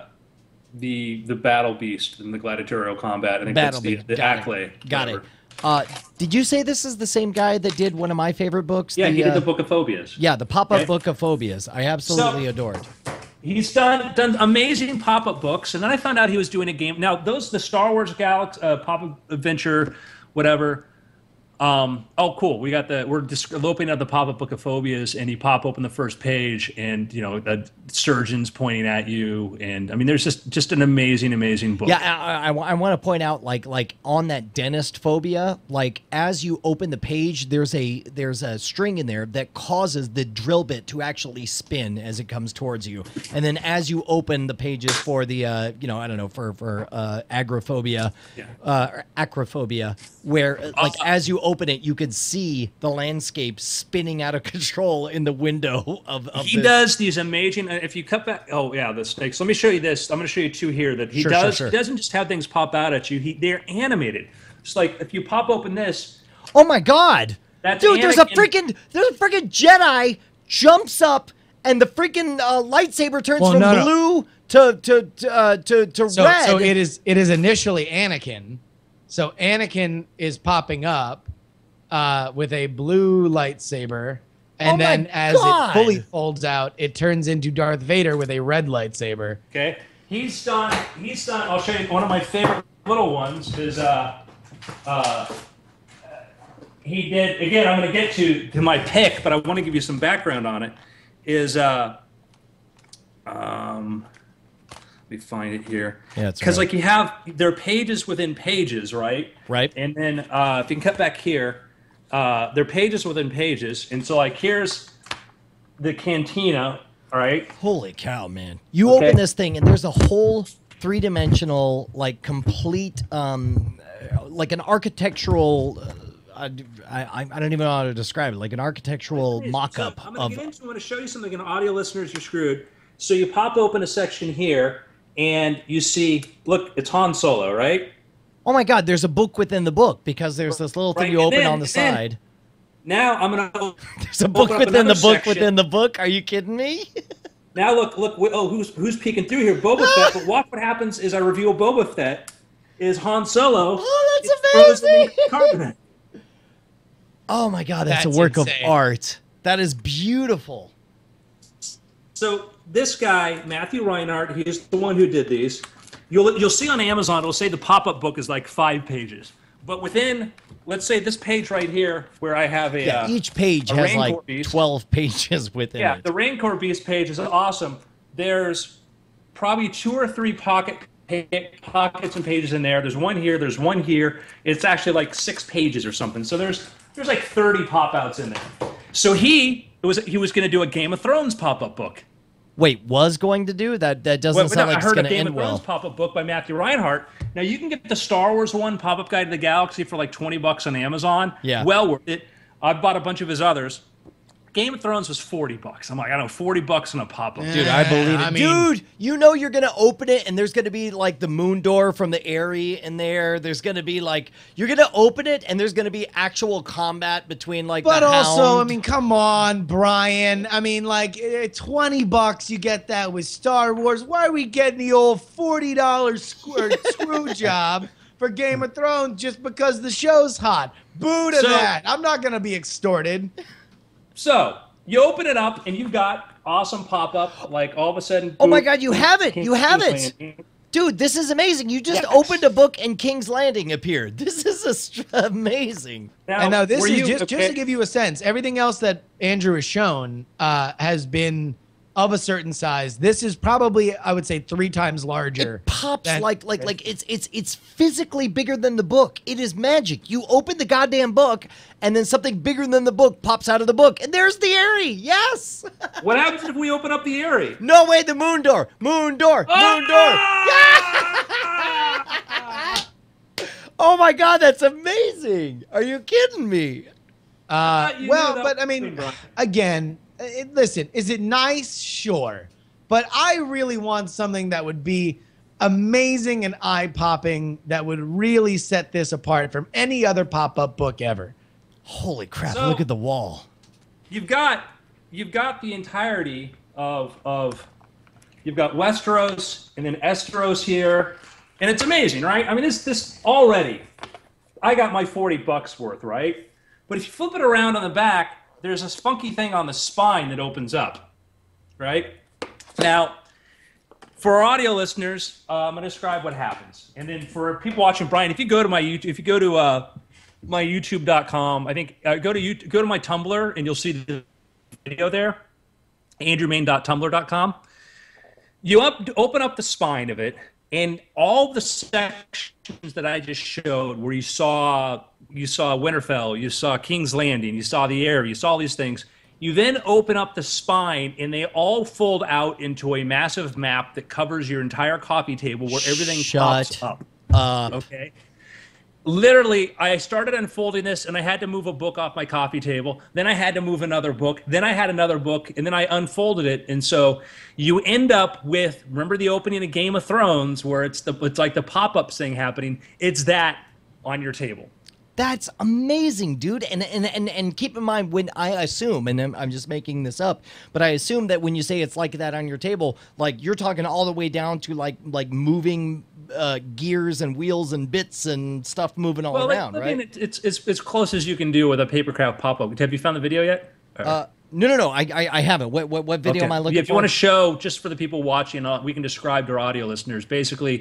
the the battle beast in the gladiatorial combat. I think Battle that's the, Beast. the Got it. Acklay. Got whatever. it. Uh, did you say this is the same guy that did one of my favorite books? Yeah, the, he did uh, the Book of Phobias. Yeah, the pop-up Okay. book of phobias. I absolutely So- adored. He's done done amazing pop-up books, and then I found out he was doing a game. Now, those the Star Wars Galaxy uh, pop-up adventure, whatever. Um, oh, cool. We got the we're just opening up the pop-up book of phobias, and you pop open the first page, and you know the surgeons pointing at you, and I mean, there's just just an amazing, amazing book. Yeah, I, I, I want to point out, like, like on that dentist phobia, like as you open the page, there's a there's a string in there that causes the drill bit to actually spin as it comes towards you, and then as you open the pages for the, uh, you know, I don't know, for for uh, agoraphobia, Yeah. uh, or acrophobia, where uh, like as you open it, you can see the landscape spinning out of control in the window of. of He this. does these amazing. uh, If you cut back, oh yeah, the snakes. Let me show you this. I'm going to show you two here that he Sure, sure, does. sure. He doesn't just have things pop out at you. He they're animated. It's like if you pop open this. Oh my God! That's Dude, there's a Anakin- freaking there's a freaking Jedi jumps up and the freaking uh, lightsaber turns Well, from no, no. blue to to to uh, to, to So, red. so it is it is initially Anakin. So Anakin is popping up uh, with a blue lightsaber, and Oh my then as God. it fully folds out, it turns into Darth Vader with a red lightsaber. Okay, he's done. He's done. I'll show you one of my favorite little ones. Is uh, uh, he did again. I'm going to get to to my pick, but I want to give you some background on it. is uh, um, let me find it here. Yeah, it's because right. like you have there are pages within pages, right? Right. And then uh, if you can cut back here, uh, there are pages within pages, and so like here's the cantina, all right? Holy cow, man! You Okay. open this thing and there's a whole three-dimensional, like complete, um, uh, like an architectural. Uh, I, I I don't even know how to describe it. Like an architectural mock-up So I'm going of. to get into. I'm going to show you something. And audio listeners, you're screwed. So you pop open a section here, and you see, look, it's Han Solo, right? Oh my God! There's a book within the book because there's this little thing Right, you and open then- on the and then- side. Now I'm going to. There's a book open up within the another book section. within the book. Are you kidding me? Now look, look. Oh, who's who's peeking through here? Boba Fett. But watch what happens is I reveal Boba Fett is Han Solo. Oh, It's that's frozen in amazing! carbonate. Oh my God, that's, That's a work insane. of art. That is beautiful. So this guy, Matthew Reinhardt, he's the one who did these. You'll you'll see on Amazon, it'll say the pop-up book is like five pages. But within, let's say this page right here, where I have a Yeah, uh, each page a has Rancor like piece. twelve pages within yeah, it. the Rancor Beast page is awesome. There's probably two or three pocket pa- pockets and pages in there. There's one here. There's one here. It's actually like six pages or something. So there's there's like thirty pop-outs in there. So he it was he was going to do a Game of Thrones pop-up book. Wait, was going to do that? That doesn't Well, sound no, like I it's heard going a to Game end of Thrones well. pop-up book by Matthew Reinhardt. Now you can get the Star Wars one, Pop-Up Guide to the Galaxy, for like twenty bucks on Amazon. Yeah. Well worth it. I bought a bunch of his others. Game of Thrones was forty bucks. I'm like, I don't know, forty bucks on a pop-up. Dude, I believe it. I mean- Dude, you know you're going to open it and there's going to be like the moon door from the Airy in there. There's going to be like, you're going to open it and there's going to be actual combat between like But the also, I Hound. mean, come on, Brian. I mean, like, eh, twenty bucks, you get that with Star Wars. Why are we getting the old forty dollars screw, screw job for Game of Thrones just because the show's hot? Boo to So- that. I'm not going to be extorted. So you open it up and you've got awesome pop-up. Like all of a sudden. Oh my boom, God, you have it. You have King's it. Landing. Dude, this is amazing. You just Yes. opened a book and King's Landing appeared. This is a str- amazing. Now, And now this were is you- just, just okay. to give you a sense. Everything else that Andrew has shown uh, has been of a certain size. This is probably, I would say, three times larger. It pops than- like like like it's it's it's physically bigger than the book. It is magic. You open the goddamn book, and then something bigger than the book pops out of the book, and there's the Airy. Yes. What happens if we open up the Airy? No way. The moon door. Moon door. Moon door. Ah! Oh my God, that's amazing. Are you kidding me? Uh, thought you well, knew that but I was mean, coming, Brian. again, it, listen, is it nice? Sure. But I really want something that would be amazing and eye-popping that would really set this apart from any other pop-up book ever. Holy crap! So- Look at the wall. You've got you've got the entirety of of you've got Westeros and then Esteros here, and it's amazing, right? I mean, this this already, I got my forty bucks worth, right? But if you flip it around on the back, there's this funky thing on the spine that opens up, right? Now, for our audio listeners, uh, I'm going to describe what happens, and then for people watching, Brian, if you go to my YouTube, if you go to uh, my YouTube dot com, I think uh, go to you, go to my Tumblr, and you'll see the video there, andrew main dot tumblr dot com. You up, open up the spine of it, and all the sections that I just showed, where you saw you saw Winterfell, you saw King's Landing, you saw the Air, you saw these things. You then open up the spine, and they all fold out into a massive map that covers your entire coffee table, where everything Shut pops up. up. Okay. Literally, I started unfolding this, and I had to move a book off my coffee table. Then I had to move another book. Then I had another book, and then I unfolded it. And so you end up with, remember the opening of Game of Thrones, where it's the it's like the pop-up thing happening. It's that on your table. That's amazing, dude. And and and and keep in mind, when I assume, and I'm, I'm just making this up, but I assume that when you say it's like that on your table, like you're talking all the way down to like like moving uh, gears and wheels and bits and stuff moving all Well, around, I right? mean, it's, it's it's as close as you can do with a papercraft pop-up. Have you found the video yet? Uh, no, no, no. I I, I haven't. What what what video Okay. am I looking If you for? want to show, just for the people watching, uh, we can describe to our audio listeners. Basically,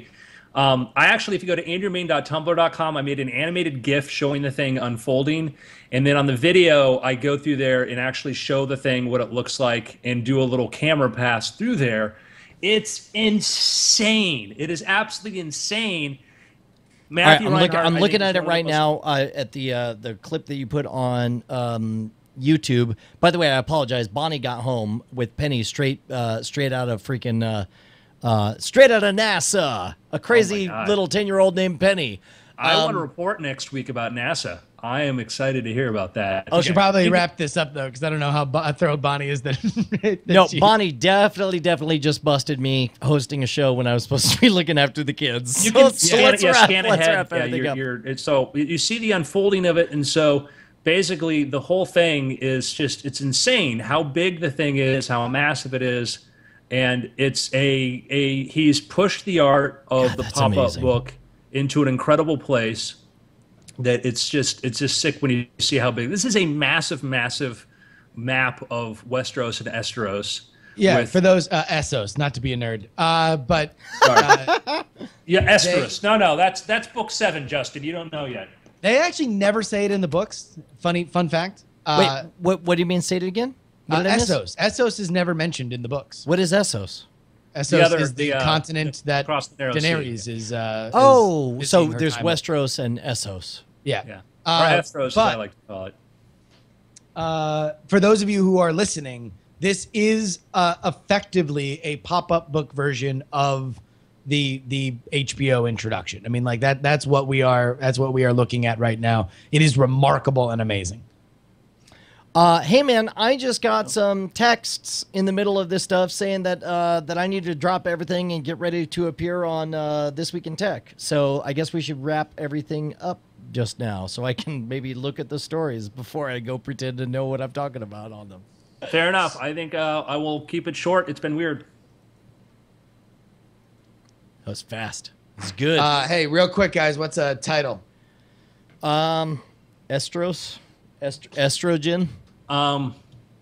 Um, I actually, if you go to andrew main dot tumblr dot com, I made an animated GIF showing the thing unfolding. And then on the video, I go through there and actually show the thing, what it looks like, and do a little camera pass through there. It's insane. It is absolutely insane. Matthew All right, I'm, look, Reinhardt, I'm I looking think, at is it one right of the now uh, at the uh, the clip that you put on um, YouTube. By the way, I apologize. Bonnie got home with Penny straight uh, straight out of freaking uh, uh, straight out of NASA. A crazy God. little ten year old named Penny. I Um, want to report next week about NASA. I am excited to hear about that. I should probably wrap this up though, because I don't know how bo- thorough Bonnie is. That, that No, she- Bonnie definitely, definitely just busted me hosting a show when I was supposed to be looking after the kids. You So- can so scan, let's yeah, wrap- scan let's ahead. wrap Yeah, everything you're, up. you're, it's, so you see the unfolding of it, and so basically the whole thing is just, it's insane how big the thing is, how massive it is, and it's a a he's pushed the art of God, the that's pop-up amazing. book into an incredible place. That it's just it's just sick when you see how big this is. A massive, massive map of Westeros and Esteros. yeah, with- for those uh, Essos, not to be a nerd, uh, but uh, yeah, Esteros. No, no, that's that's book seven, Justin. You don't know yet. they actually never say it in the books. Funny fun fact. Uh, Wait, what, what do you mean? Say it again? What uh, did I miss? Essos. Essos is never mentioned in the books. What is Essos? Essos other- is the, the, uh, continent that across the narrow sea. Daenerys is. Uh, is Oh, so visiting her there's time with. Westeros and Essos. Yeah. Yeah, Uh, or Esteros, as I but- like to call it. Uh, for those of you who are listening, this is uh, effectively a pop-up book version of the the H B O introduction. I mean, like that. That's what we are. That's what we are looking at right now. It is remarkable and amazing. Uh, hey man, I just got some texts in the middle of this stuff saying that uh, that I need to drop everything and get ready to appear on uh, This Week in Tech. So I guess we should wrap everything up just now, so I can maybe look at the stories before I go pretend to know what I'm talking about on them. Fair enough. I think uh, I will keep it short. It's been weird. That was fast. It's good. Uh, hey, real quick, guys. What's a title? um, Estros, Est- estrogen. Um,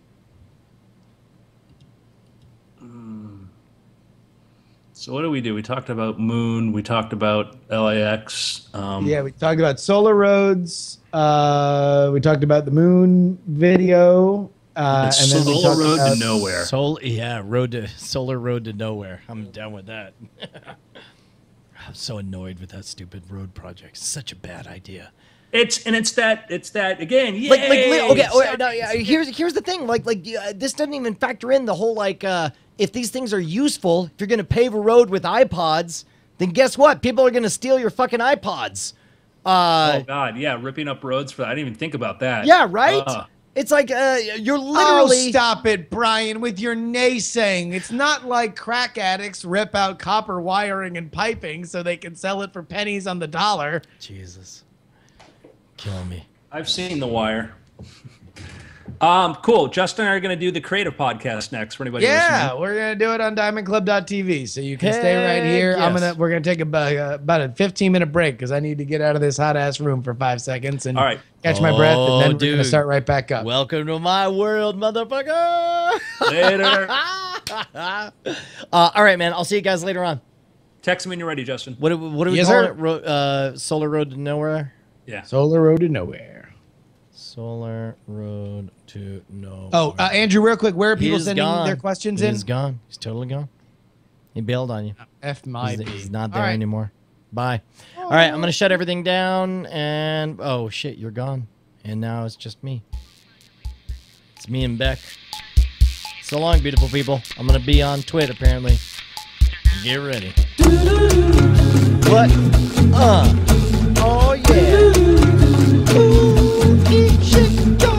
mm. So what do we do? We talked about Moon. We talked about L A X. Um, Yeah, we talked about Solar Roads. Uh, we talked about the Moon video. Uh, It's and then we Solar talked Road about- to Nowhere. Sol- yeah, road to Solar Road to Nowhere. I'm down with that. I'm so annoyed with that stupid road project. It's such a bad idea. It's and it's that it's that again. Yay! Like, like, li- okay, okay, Science. no, yeah, here's here's the thing. Like, like uh, this doesn't even factor in the whole like, uh, if these things are useful, if you're gonna pave a road with iPods, then guess what? People are gonna steal your fucking iPods. Uh, Oh God, yeah, ripping up roads for that. I didn't even think about that. yeah, right. Uh, It's like uh, you're Oh, literally. stop it, Brian, with your naysaying. It's not like crack addicts rip out copper wiring and piping so they can sell it for pennies on the dollar. Jesus, kill me. I've seen The Wire. Um, cool. Justin and I are going to do the creative podcast next for anybody Yeah, listening. we're gonna do it on diamond club dot t v, so you can stay right Heck here. I'm yes. gonna we're gonna take about, uh, about a fifteen minute break because I need to get out of this hot ass room for five seconds and All right. catch my breath, and Oh, then we're gonna dude. start right back up. Welcome to my world, motherfucker. Later. uh, all right, man. I'll see you guys later on. Text me when you're ready, Justin. What do, what do we Yes, call sir. it? Ro- uh, Solar Road to Nowhere. Yeah. Solar Road to Nowhere. Solar Road to Nowhere. Oh, uh, Andrew, real quick, where are He people is sending gone. their questions He in? is gone. He's totally gone. He bailed on you. F my He's, B. he's not All there right. anymore. Bye. All right, I'm gonna shut everything down. And oh shit, you're gone. And now it's just me. It's me and Beck. So long, beautiful people. I'm gonna be on Twit apparently. Get ready. What? Uh. Oh yeah. Ooh, eat shit, go.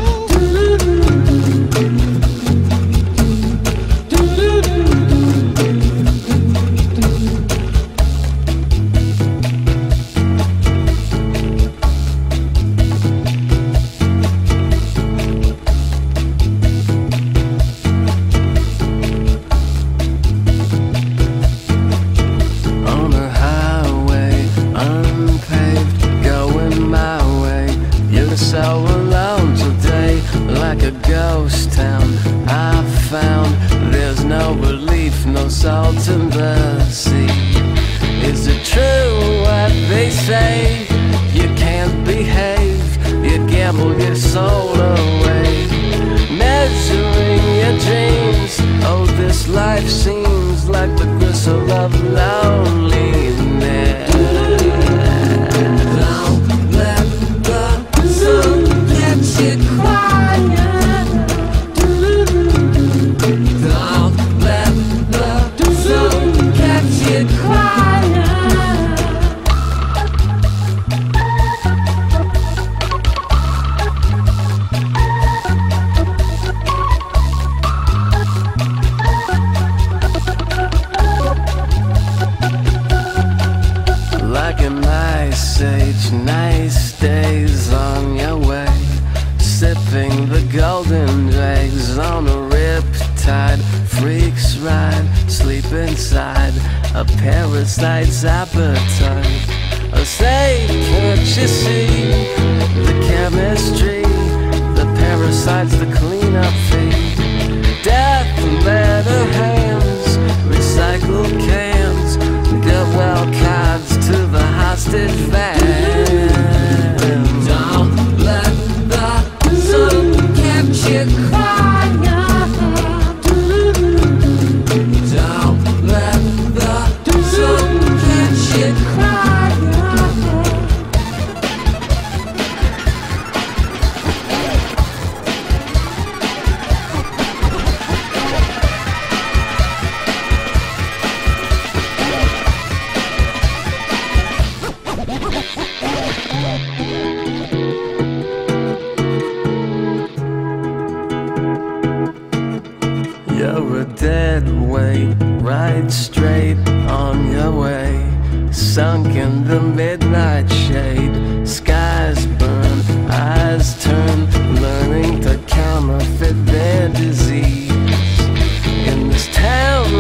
On the highway, unpaved, going my way. You're so alone today, like a ghost town. I found there's no relief, no salt in the sea. Is it true seems like the gristle of loneliness. Don't let the sun get you quiet. Don't let the sun get you quiet. Like an ice age, nice days on your way, sipping the golden dregs on a riptide. Freaks ride, sleep inside a parasite's appetite. Oh, say, can't you see the chemistry? The parasite's the cleanup fee. Death and leather hands, recycled cans, get well cards to the hostage van. Don't let the sun catch you quiet. Don't let the sun catch you quiet. You're a dead weight, right straight on your way, sunk in the midnight shade. Skies burn, eyes turn, learning to counterfeit their disease. In this town